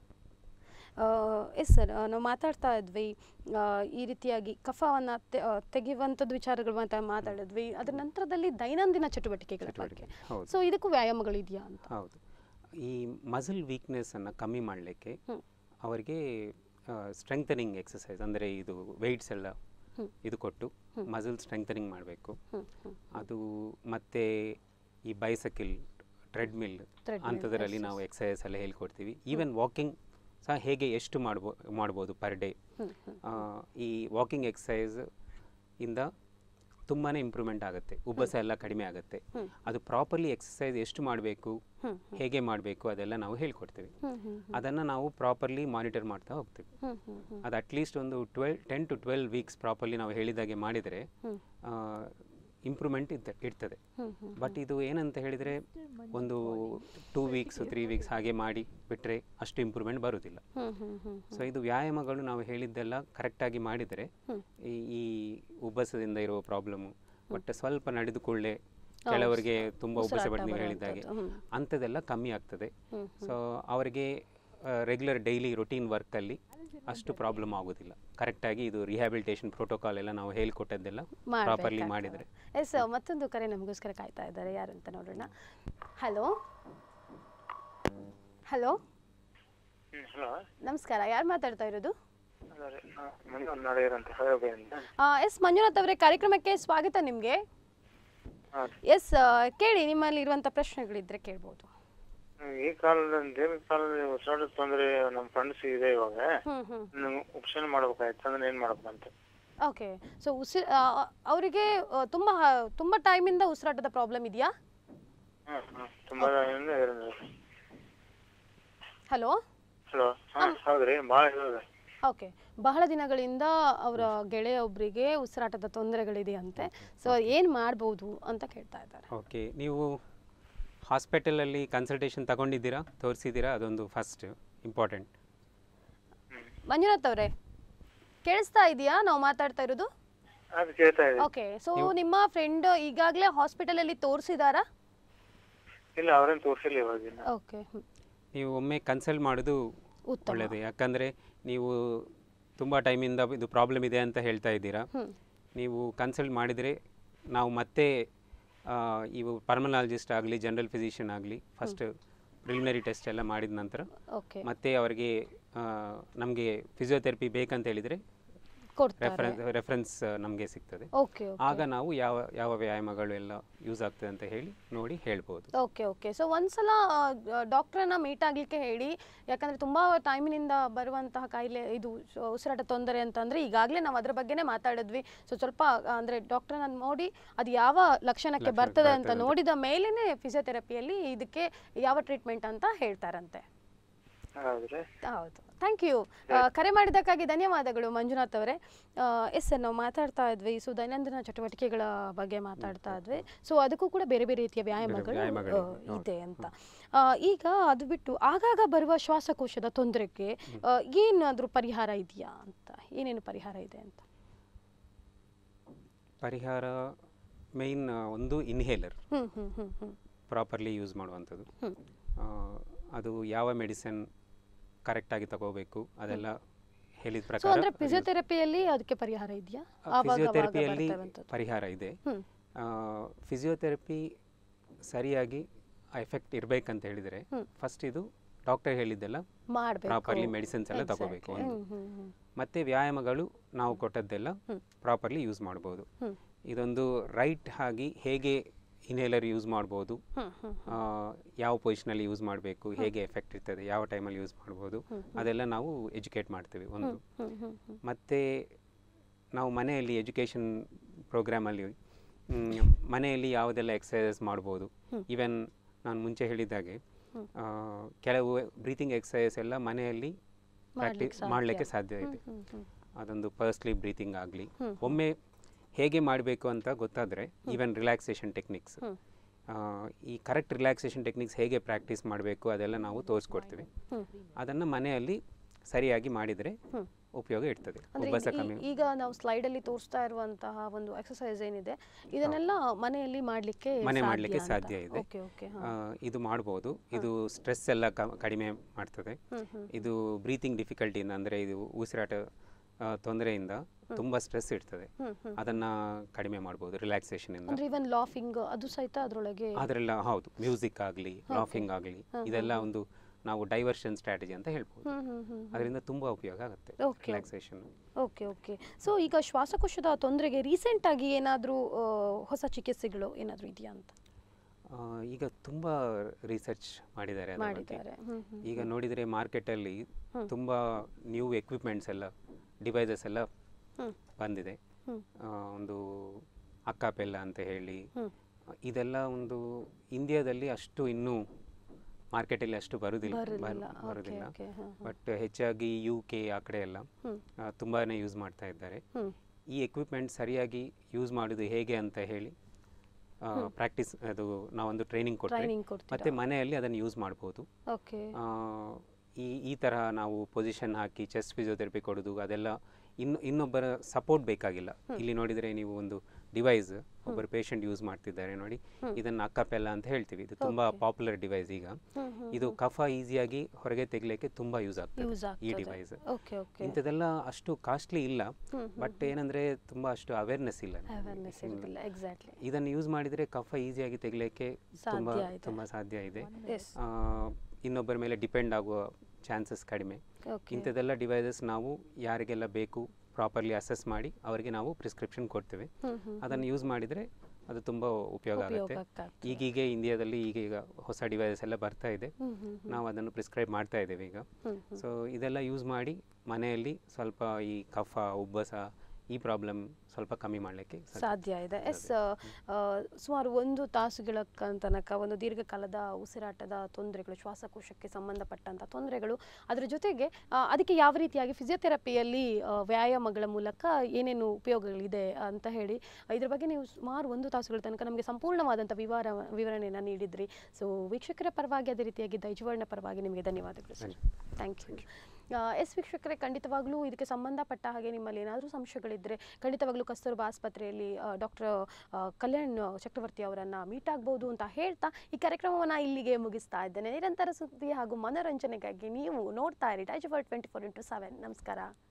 ಎಸ್ ಸರ್, ನಾವು ಮಾತಾಡ್ತಾ ಇದ್ವಿ ಈ ರೀತಿಯಾಗಿ ಕಫವನ್ನು ತೆಗೆಯುವಂಥದ್ದು ವಿಚಾರಗಳು ಮಾತಾಡಿದ್ವಿ. ಅದರ ನಂತರದಲ್ಲಿ ದೈನಂದಿನ ಚಟುವಟಿಕೆಗಳ ಬಗ್ಗೆ, ಸೊ ಇದಕ್ಕೂ ವ್ಯಾಯಾಮಗಳಿದೆಯಾ ಅಂತ? ಹೌದು. ಈ ಮಸಲ್ ವೀಕ್ನೆಸ್ಸನ್ನು ಕಮ್ಮಿ ಮಾಡಲಿಕ್ಕೆ ಅವರಿಗೆ ಸ್ಟ್ರೆಂಥನಿಂಗ್ ಎಕ್ಸಸೈಸ್ ಅಂದರೆ ಇದು ವೆಯ್ಟ್ಸ್ ಎಲ್ಲ ಇದು ಕೊಟ್ಟು ಮಸಲ್ ಸ್ಟ್ರೆಂಥನಿಂಗ್ ಮಾಡಬೇಕು. ಅದು ಮತ್ತು ಈ ಬೈಸೈಕಲ್, ಟ್ರೆಡ್ಮಿಲ್ ಅಂಥದ್ರಲ್ಲಿ ನಾವು ಎಕ್ಸಸೈಸ್ ಎಲ್ಲ ಹೇಳ್ಕೊಡ್ತೀವಿ. ಈವನ್ ವಾಕಿಂಗ್ ಸಹ ಹೇಗೆ ಎಷ್ಟು ಮಾಡ್ಬೋದು ಪರ್ ಡೇ. ಈ ವಾಕಿಂಗ್ ಎಕ್ಸಸೈಸ್ ಇಂದ ತುಂಬಾ ಇಂಪ್ರೂವ್ಮೆಂಟ್ ಆಗುತ್ತೆ, ಉಬ್ಬಸ ಎಲ್ಲ ಕಡಿಮೆ ಆಗುತ್ತೆ. ಅದು ಪ್ರಾಪರ್ಲಿ ಎಕ್ಸಸೈಸ್ ಎಷ್ಟು ಮಾಡಬೇಕು, ಹೇಗೆ ಮಾಡಬೇಕು ಅದೆಲ್ಲ ನಾವು ಹೇಳ್ಕೊಡ್ತೀವಿ. ಅದನ್ನು ನಾವು ಪ್ರಾಪರ್ಲಿ ಮಾನಿಟರ್ ಮಾಡ್ತಾ ಹೋಗ್ತೀವಿ. ಅದು ಅಟ್ಲೀಸ್ಟ್ ಒಂದು 10 to 12 ವೀಕ್ಸ್ ಪ್ರಾಪರ್ಲಿ ನಾವು ಹೇಳಿದಾಗೆ ಮಾಡಿದರೆ ಇಂಪ್ರೂವ್ಮೆಂಟ್ ಇರ್ತದೆ. ಬಟ್ ಇದು ಏನಂತ ಹೇಳಿದರೆ ಒಂದು 2 weeks 3 weeks ಹಾಗೆ ಮಾಡಿ ಬಿಟ್ಟರೆ ಅಷ್ಟು ಇಂಪ್ರೂವ್ಮೆಂಟ್ ಬರುವುದಿಲ್ಲ. ಸೊ ಇದು ವ್ಯಾಯಾಮಗಳು ನಾವು ಹೇಳಿದ್ದೆಲ್ಲ ಕರೆಕ್ಟಾಗಿ ಮಾಡಿದರೆ ಈ ಉಬ್ಬಸದಿಂದ ಇರುವ ಪ್ರಾಬ್ಲಮ್ಮು, ಬಟ್ ಸ್ವಲ್ಪ ನಡೆದುಕೊಳ್ಳೆ ಕೆಲವರಿಗೆ ತುಂಬ ಉಬ್ಬಸ ಬಡ್ನಿ ಹೇಳಿದ್ದಾಗೆ ಅಂಥದ್ದೆಲ್ಲ ಕಮ್ಮಿ ಆಗ್ತದೆ. ಸೊ ಅವರಿಗೆ ರೆಗ್ಯುಲರ್ ಡೈಲಿ ರೊಟೀನ್ ವರ್ಕಲ್ಲಿ ಅಷ್ಟು ಪ್ರಾಬ್ಲಮ್ ಆಗೋದಿಲ್ಲ. ಕರೆಕ್ಟಾಗಿ ಇದು ರಿಹ್ಯಾಬಿಲಿಟೇಷನ್ ಪ್ರೋಟೋಕಾಲ್ ಎಲ್ಲ ನಾವು ಹೇಳಿಕೊಟ್ಟದ್ದೆಲ್ಲ ಪ್ರಾಪರ್ಲಿ ಮಾಡಿದರೆ. ಎಸ್, ಮತ್ತೊಂದು ಕರೆ ನಮಗೋಸ್ಕರ ಕಾಯ್ತಾ ಇದ್ದಾರೆ, ಯಾರು ಅಂತ ನೋಡೋಣ. ಹಲೋ ಹಲೋ ನಮಸ್ಕಾರ, ಯಾರು ಮಾತಾಡ್ತಾ ಇರೋದು? ಎಸ್ ಮಂಜುನಾಥ್ ಅವರೇ, ಕಾರ್ಯಕ್ರಮಕ್ಕೆ ಸ್ವಾಗತ ನಿಮಗೆ. ಎಸ್, ಕೇಳಿ, ನಿಮ್ಮಲ್ಲಿ ಇರುವಂಥ ಪ್ರಶ್ನೆಗಳಿದ್ರೆ ಕೇಳ್ಬೋದು. ಈ ಕಾಲದಲ್ಲಿ ಉಸಿರಾಟದ ತೊಂದರೆ ನಮ್ಮ ಫ್ರೆಂಡ್ಸ್ ಇದೆ, ಇವಾಗ ಆಪ್ಷನ್ ಮಾಡ್ಬೇಕಾಯ್ತು ಅಂದ್ರೆ ಏನ್ ಮಾಡ್ಬೇಕಂತ. ಓಕೆ, ಸೊ ಅವರಿಗೆ ತುಂಬಾ ಟೈಮಿಂದ ಉಸಿರಾಟದ ಪ್ರಾಬ್ಲಮ್ ಇದೆಯಾ? ಹಲೋ ಹಲೋ, ಹೌದ್ರಿ, ಭಾಳ ಇದೆ. ಓಕೆ, ಬಹಳ ದಿನಗಳಿಂದ ಅವರ ಗೆಳೆಯ ಒಬ್ಬರಿಗೆ ಉಸಿರಾಟದ ತೊಂದರೆಗಳಿದೆಯಂತೆ. ಸೊ ಏನು ಮಾಡ್ಬೋದು ಅಂತ ಕೇಳ್ತಾ ಇದ್ದಾರೆ. ಓಕೆ, ನೀವು ಹಾಸ್ಪಿಟಲಲ್ಲಿ ಕನ್ಸಲ್ಟೇಷನ್ ತಗೊಂಡಿದ್ದೀರಾ, ತೋರಿಸಿದ್ದೀರಾ? ಅದೊಂದು ಫಸ್ಟ್ ಇಂಪಾರ್ಟೆಂಟ್. ಮಂಜುನಾಥ್ ಅವರೇ, ಕೇಳಿಸ್ತಾ ಇದೆಯಾ ನಾವು ಮಾತಾಡ್ತಾ ಇರೋದು? ಓಕೆ, ಸೊ ನಿಮ್ಮ ಫ್ರೆಂಡ್ ಈಗಾಗಲೇ ಹಾಸ್ಪಿಟಲಲ್ಲಿ ತೋರಿಸಿದಾರಾ? ಇಲ್ಲ, ಅವರೇನು ತೋರಿಸಿಲ್ಲ ಇವಾಗ. ಓಕೆ, ನೀವು ಒಮ್ಮೆ ಕನ್ಸಲ್ಟ್ ಮಾಡೋದು ಒಳ್ಳೆಯದು. ಯಾಕಂದರೆ ನೀವು ತುಂಬ ಟೈಮಿಂದ ಇದು ಪ್ರಾಬ್ಲಮ್ ಇದೆ ಅಂತ ಹೇಳ್ತಾ ಇದ್ದೀರಾ. ನೀವು ಕನ್ಸಲ್ಟ್ ಮಾಡಿದರೆ ನಾವು ಮತ್ತೆ ಇವು ಪಲ್ಮನಾಲಜಿಸ್ಟ್ ಆಗಲಿ ಜನರಲ್ ಫಿಸಿಷಿಯನ್ ಆಗಲಿ ಫಸ್ಟ್ ಪ್ರಿಲಿಮಿನರಿ ಟೆಸ್ಟ್ ಎಲ್ಲ ಮಾಡಿದ ನಂತರ ಮತ್ತೆ ಅವರಿಗೆ ನಮಗೆ ಫಿಸಿಯೋಥೆರಪಿ ಬೇಕಂತ ಹೇಳಿದರೆ ರೆಫರೆನ್ಸ್ ನಮಗೆ ಸಿಗ್ತದೆ. ಆಗ ನಾವು ಯಾವ ವ್ಯಾಯಾಮಗಳು ಎಲ್ಲ ಯೂಸ್ ಆಗ್ತದೆ ಅಂತ ಹೇಳಿ ನೋಡಿ ಹೇಳ್ಬೋದು. ಓಕೆ, ಸೊ ಒಂದ್ಸಲ ಡಾಕ್ಟ್ರನ್ನ ಮೀಟ್ ಆಗಲಿಕ್ಕೆ ಹೇಳಿ. ಯಾಕಂದರೆ ತುಂಬ ಟೈಮಿನಿಂದ ಬರುವಂತಹ ಕಾಯಿಲೆ ಇದು ಉಸಿರಾಟ ತೊಂದರೆ ಅಂತಂದರೆ ಈಗಾಗಲೇ ನಾವು ಅದರ ಬಗ್ಗೆನೇ ಮಾತಾಡಿದ್ವಿ. ಸೊ ಸ್ವಲ್ಪ ಅಂದರೆ ಡಾಕ್ಟ್ರನ್ನ ನೋಡಿ ಅದು ಯಾವ ಲಕ್ಷಣಕ್ಕೆ ಬರ್ತದೆ ಅಂತ ನೋಡಿದ ಮೇಲೇ ಫಿಸಿಯೋಥೆರಪಿಯಲ್ಲಿ ಇದಕ್ಕೆ ಯಾವ ಟ್ರೀಟ್ಮೆಂಟ್ ಅಂತ ಹೇಳ್ತಾರಂತೆ. ಹೌದು, ಥ್ಯಾಂಕ್ ಯು. ಕರೆ ಮಾಡಿದ್ದಕ್ಕಾಗಿ ಧನ್ಯವಾದಗಳು ಮಂಜುನಾಥ್ ಅವರೇ. ಎಸ್ ಸರ್, ನಾವು ಮಾತಾಡ್ತಾ ಇದ್ವಿ, ಸೊ ದೈನಂದಿನ ಚಟುವಟಿಕೆಗಳ ಬಗ್ಗೆ ಮಾತಾಡ್ತಾ ಇದ್ವಿ. ಸೊ ಅದಕ್ಕೂ ಕೂಡ ಬೇರೆ ಬೇರೆ ರೀತಿಯ ವ್ಯಾಯಾಮಗಳು ಇದೆ ಅಂತ. ಈಗ ಅದು ಬಿಟ್ಟು ಆಗಾಗ ಬರುವ ಶ್ವಾಸಕೋಶದ ತೊಂದರೆಗೆ ಏನಾದರೂ ಪರಿಹಾರ ಇದೆಯಾ ಅಂತ? ಏನೇನು ಪರಿಹಾರ ಇದೆ ಅಂತ? ಪರಿಹಾರ ಮೇನ್ ಒಂದು ಇನ್ಹೇಲರ್ ಪ್ರಾಪರ್ಲಿ ಯೂಸ್ ಮಾಡುವಂಥದ್ದು. ಅದು ಯಾವ ಮೆಡಿಸಿನ್ ಕರೆಕ್ಟಾಗಿ ತಗೋಬೇಕು ಅದೆಲ್ಲ ಹೇಳಿದ ಪ್ರಕಾರ. ಅಂದರೆ ಫಿಸಿಯೋಥೆರಪಿಯಲ್ಲಿ ಅದಕ್ಕೆ ಪರಿಹಾರ ಇದೆಯಾ? ಫಿಸಿಯೋಥೆರಪಿಯಲ್ಲಿ ಪರಿಹಾರ ಇದೆ. ಫಿಸಿಯೋಥೆರಪಿ ಸರಿಯಾಗಿ ಎಫೆಕ್ಟ್ ಇರಬೇಕಂತ ಹೇಳಿದರೆ ಫಸ್ಟ್ ಇದು ಡಾಕ್ಟರ್ ಹೇಳಿದ್ದೆಲ್ಲ ಪ್ರಾಪರ್ಲಿ ಮೆಡಿಸಿನ್ಸ್ ಎಲ್ಲ ತಗೋಬೇಕು ಒಂದು. ಮತ್ತು ವ್ಯಾಯಾಮಗಳು ನಾವು ಕೊಟ್ಟದ್ದೆಲ್ಲ ಪ್ರಾಪರ್ಲಿ ಯೂಸ್ ಮಾಡ್ಬೋದು. ಇದೊಂದು ರೈಟ್ ಆಗಿ ಹೇಗೆ ಇನ್ಹೇಲರ್ ಯೂಸ್ ಮಾಡ್ಬೋದು, ಯಾವ ಪೊಸಿಷನಲ್ಲಿ ಯೂಸ್ ಮಾಡಬೇಕು, ಹೇಗೆ ಎಫೆಕ್ಟ್ ಇರ್ತದೆ, ಯಾವ ಟೈಮಲ್ಲಿ ಯೂಸ್ ಮಾಡ್ಬೋದು, ಅದೆಲ್ಲ ನಾವು ಎಜುಕೇಟ್ ಮಾಡ್ತೀವಿ ಒಂದು. ಮತ್ತು ನಾವು ಮನೆಯಲ್ಲಿ ಎಜುಕೇಷನ್ ಪ್ರೋಗ್ರಾಮಲ್ಲಿ ಮನೆಯಲ್ಲಿ ಯಾವುದೆಲ್ಲ ಎಕ್ಸಸೈಸಸ್ ಮಾಡ್ಬೋದು. ಈವನ್ ನಾನು ಮುಂಚೆ ಹೇಳಿದಾಗೆ ಕೆಲವು ಬ್ರೀತಿಂಗ್ ಎಕ್ಸಸೈಸ್ ಎಲ್ಲ ಮನೆಯಲ್ಲಿ ಪ್ರಾಕ್ಟೀಸ್ ಮಾಡಲಿಕ್ಕೆ ಸಾಧ್ಯ ಇದೆ. ಅದೊಂದು ಪರ್ಸ್ಲಿ ಬ್ರೀತಿಂಗ್ ಆಗಲಿ, ಒಮ್ಮೆ ಹೇಗೆ ಮಾಡಬೇಕು ಅಂತ ಗೊತ್ತಾದರೆ ಈವನ್ ರಿಲ್ಯಾಕ್ಸೇಷನ್ ಟೆಕ್ನಿಕ್ಸ್, ಈ ಕರೆಕ್ಟ್ ರಿಲ್ಯಾಕ್ಸೇಷನ್ ಟೆಕ್ನಿಕ್ಸ್ ಹೇಗೆ ಪ್ರಾಕ್ಟೀಸ್ ಮಾಡಬೇಕು ಅದೆಲ್ಲ ನಾವು ತೋರಿಸ್ಕೊಡ್ತೀವಿ. ಅದನ್ನು ಮನೆಯಲ್ಲಿ ಸರಿಯಾಗಿ ಮಾಡಿದರೆ ಉಪಯೋಗ ಇರ್ತದೆ. ಈಗ ನಾವು ಸ್ಲೈಡಲ್ಲಿ ತೋರಿಸ್ತಾ ಇರುವಂತಹ ಒಂದು ಎಕ್ಸಸೈಸ್ ಏನಿದೆ ಇದನ್ನೆಲ್ಲ ಮನೆಯಲ್ಲಿ ಮಾಡಲಿಕ್ಕೆ ಸಾಧ್ಯ ಇದೆ. ಇದು ಮಾಡ್ಬೋದು. ಇದು ಸ್ಟ್ರೆಸ್ ಎಲ್ಲ ಕಡಿಮೆ ಮಾಡ್ತದೆ. ಇದು ಬ್ರೀತಿಂಗ್ ಡಿಫಿಕಲ್ಟಿಯಿಂದ, ಅಂದರೆ ಇದು ಉಸಿರಾಟ ತೊಂದರೆಯಿಂದ ತುಂಬ ಸ್ಟ್ರೆಸ್ ಇರ್ತದೆ, ಅದನ್ನ ಕಡಿಮೆ ಮಾಡ್ಬೋದು ರಿಲ್ಯಾಕ್ಸೇಷನ್ ಇಂದ. ಈವನ್ ಲಾಫಿಂಗ್ ಅದು ಸಹಿತ ಅದರೆಲ್ಲ ಹೌದು, ಮ್ಯೂಸಿಕ್ ಆಗಲಿ ಲಾಫಿಂಗ್ ಆಗಲಿ ಇದೆಲ್ಲ ಒಂದು ನಾವು ಡೈವರ್ಷನ್ ಸ್ಟ್ರಾಟಜಿ ಅಂತ ಹೇಳ್ಬೋದು. ಅದರಿಂದ ತುಂಬ ಉಪಯೋಗ ಆಗುತ್ತೆ ರಿಲ್ಯಾಕ್ಸೇಷನ್. ಓಕೆ. ಸೊ ಈಗ ಶ್ವಾಸಕೋಶದ ತೊಂದರೆಗೆ ರೀಸೆಂಟ್ ಆಗಿ ಏನಾದರೂ ಹೊಸ ಚಿಕಿತ್ಸೆಗಳು ಏನಾದರೂ ಇದೆಯಾ ಅಂತ? ಈಗ ತುಂಬ ರಿಸರ್ಚ್ ಮಾಡಿದ್ದಾರೆ ಅದರ ಬಗ್ಗೆ. ಈಗ ನೋಡಿದರೆ ಮಾರ್ಕೆಟಲ್ಲಿ ತುಂಬ ನ್ಯೂ ಎಕ್ವಿಪ್ಮೆಂಟ್ಸ್ ಎಲ್ಲ, ಡಿವೈಸಸ್ ಎಲ್ಲ ಬಂದಿದೆ. ಒಂದು ಅಕ್ಕಾಪೆಲ್ಲ ಅಂತ ಹೇಳಿ ಇದೆಲ್ಲ ಒಂದು ಇಂಡಿಯಾದಲ್ಲಿ ಅಷ್ಟು ಇನ್ನೂ ಮಾರ್ಕೆಟಲ್ಲಿ ಅಷ್ಟು ಬರುವುದಿಲ್ಲ. ಬಟ್ ಹೆಚ್ಚಾಗಿ UK ಆ ಕಡೆ ಎಲ್ಲ ತುಂಬಾ ಯೂಸ್ ಮಾಡ್ತಾ ಇದ್ದಾರೆ. ಈ ಎಕ್ವಿಪ್ಮೆಂಟ್ ಸರಿಯಾಗಿ ಯೂಸ್ ಮಾಡೋದು ಹೇಗೆ ಅಂತ ಹೇಳಿ ಪ್ರಾಕ್ಟೀಸ್, ಅದು ನಾವೊಂದು ಟ್ರೈನಿಂಗ್ ಕೊಡ್ತೀವಿ, ಮತ್ತೆ ಮನೆಯಲ್ಲಿ ಅದನ್ನು ಯೂಸ್ ಮಾಡ್ಬೋದು. ಈ ತರಹ ನಾವು ಪೊಸಿಷನ್ ಹಾಕಿ ಚೆಸ್ಟ್ ಫಿಸಿಯೋಥೆರಪಿ ಕೊಡೋದು ಅದೆಲ್ಲ ಇನ್ನೊಬ್ಬರ ಸಪೋರ್ಟ್ ಬೇಕಾಗಿಲ್ಲ. ಇಲ್ಲಿ ನೋಡಿದರೆ ನೀವು ಒಂದು ಡಿವೈಸ್ ಒಬ್ಬರು ಪೇಷಂಟ್ ಯೂಸ್ ಮಾಡ್ತಿದ್ದಾರೆ ನೋಡಿ, ಇದನ್ನು ಅಕ್ಕಾಪೆಲ್ಲ ಅಂತ ಹೇಳ್ತೀವಿ. ಇದು ತುಂಬಾ ಪಾಪ್ಯುಲರ್ ಡಿವೈಸ್. ಈಗ ಇದು ಕಫ ಈಸಿಯಾಗಿ ಹೊರಗೆ ತೆಗಿಲಿಕ್ಕೆ ತುಂಬಾ ಯೂಸ್ ಆಗ್ತದೆ ಈ ಡಿವೈಸ್. ಇಂಥದೆಲ್ಲ ಅಷ್ಟು ಕಾಸ್ಟ್ಲಿ ಇಲ್ಲ, ಬಟ್ ಏನಂದ್ರೆ ತುಂಬಾ ಅಷ್ಟು ಅವೇರ್ನೆಸ್ ಇಲ್ಲ. ಇದನ್ನು ಯೂಸ್ ಮಾಡಿದ್ರೆ ಕಫ ಈಸಿಯಾಗಿ ತೆಗಿಲಿಕ್ಕೆ ತುಂಬಾ ಸಾಧ್ಯ ಇದೆ. ಇನ್ನೊಬ್ಬರ ಮೇಲೆ ಡಿಪೆಂಡ್ ಆಗುವ ಚಾನ್ಸಸ್ ಕಡಿಮೆ. ಇಂಥದ್ದೆಲ್ಲ ಡಿವೈಸಸ್ ನಾವು ಯಾರಿಗೆಲ್ಲ ಬೇಕು ಪ್ರಾಪರ್ಲಿ ಅಸೆಸ್ ಮಾಡಿ ಅವರಿಗೆ ನಾವು ಪ್ರಿಸ್ಕ್ರಿಪ್ಷನ್ ಕೊಡ್ತೇವೆ. ಅದನ್ನು ಯೂಸ್ ಮಾಡಿದರೆ ಅದು ತುಂಬ ಉಪಯೋಗ ಆಗುತ್ತೆ. ಈಗೀಗ ಇಂಡಿಯಾದಲ್ಲಿ ಈಗ ಹೊಸ ಡಿವೈಸಸ್ ಎಲ್ಲ ಬರ್ತಾ ಇದೆ, ನಾವು ಅದನ್ನು ಪ್ರಿಸ್ಕ್ರೈಬ್ ಮಾಡ್ತಾ ಇದ್ದೇವೆ ಈಗ. ಸೊ ಇದೆಲ್ಲ ಯೂಸ್ ಮಾಡಿ ಮನೆಯಲ್ಲಿ ಸ್ವಲ್ಪ ಈ ಕಫ ಉಬ್ಬಸ ಈ ಪ್ರಾಬ್ಲಮ್ ಸ್ವಲ್ಪ ಕಮ್ಮಿ ಮಾಡಲಿಕ್ಕೆ ಸಾಧ್ಯ ಇದೆ. ಸುಮಾರು 1 ತಾಸುಗಳ ತನಕ ಒಂದು ದೀರ್ಘಕಾಲದ ಉಸಿರಾಟದ ತೊಂದರೆಗಳು, ಶ್ವಾಸಕೋಶಕ್ಕೆ ಸಂಬಂಧಪಟ್ಟಂಥ ತೊಂದರೆಗಳು, ಅದರ ಜೊತೆಗೆ ಅದಕ್ಕೆ ಯಾವ ರೀತಿಯಾಗಿ ಫಿಸಿಯೋಥೆರಪಿಯಲ್ಲಿ ವ್ಯಾಯಾಮಗಳ ಮೂಲಕ ಏನೇನು ಉಪಯೋಗಗಳಿದೆ ಅಂತ ಹೇಳಿ ಇದ್ರ ಬಗ್ಗೆ ನೀವು ಸುಮಾರು 1 ತಾಸುಗಳ ತನಕ ನಮಗೆ ಸಂಪೂರ್ಣವಾದಂಥ ವಿವರಣೆಯನ್ನು ನೀಡಿದ್ರಿ. ಸೊ ವೀಕ್ಷಕರ ಪರವಾಗಿ ಅದೇ ರೀತಿಯಾಗಿ ದೈಜವರ್ಲ್ಡ್ನ ಪರವಾಗಿ ನಿಮಗೆ ಧನ್ಯವಾದಗಳು ಸರ್. Thank you. ವೀಕ್ಷಕರೇ, ಖಂಡಿತವಾಗ್ಲೂ ಇದಕ್ಕೆ ಸಂಬಂಧಪಟ್ಟ ಹಾಗೆ ನಿಮ್ಮಲ್ಲಿ ಏನಾದರೂ ಸಂಶಯಗಳಿದ್ದರೆ ಖಂಡಿತವಾಗ್ಲೂ ಕಸ್ತೂರ್ಬಾ ಆಸ್ಪತ್ರೆಯಲ್ಲಿ ಡಾಕ್ಟರ್ ಕಲ್ಯಾಣ್ ಚಕ್ರವರ್ತಿ ಅವರನ್ನು ಮೀಟ್ ಆಗ್ಬೋದು ಅಂತ ಹೇಳ್ತಾ ಈ ಕಾರ್ಯಕ್ರಮವನ್ನು ಇಲ್ಲಿಗೆ ಮುಗಿಸ್ತಾ ಇದ್ದೇನೆ. ನಿರಂತರ ಸುದ್ದಿ ಹಾಗೂ ಮನೋರಂಜನೆಗಾಗಿ ನೀವು ನೋಡ್ತಾ ಇರಿ ಡೈಜಿವರ್ಲ್ಡ್ 24x7. ನಮಸ್ಕಾರ.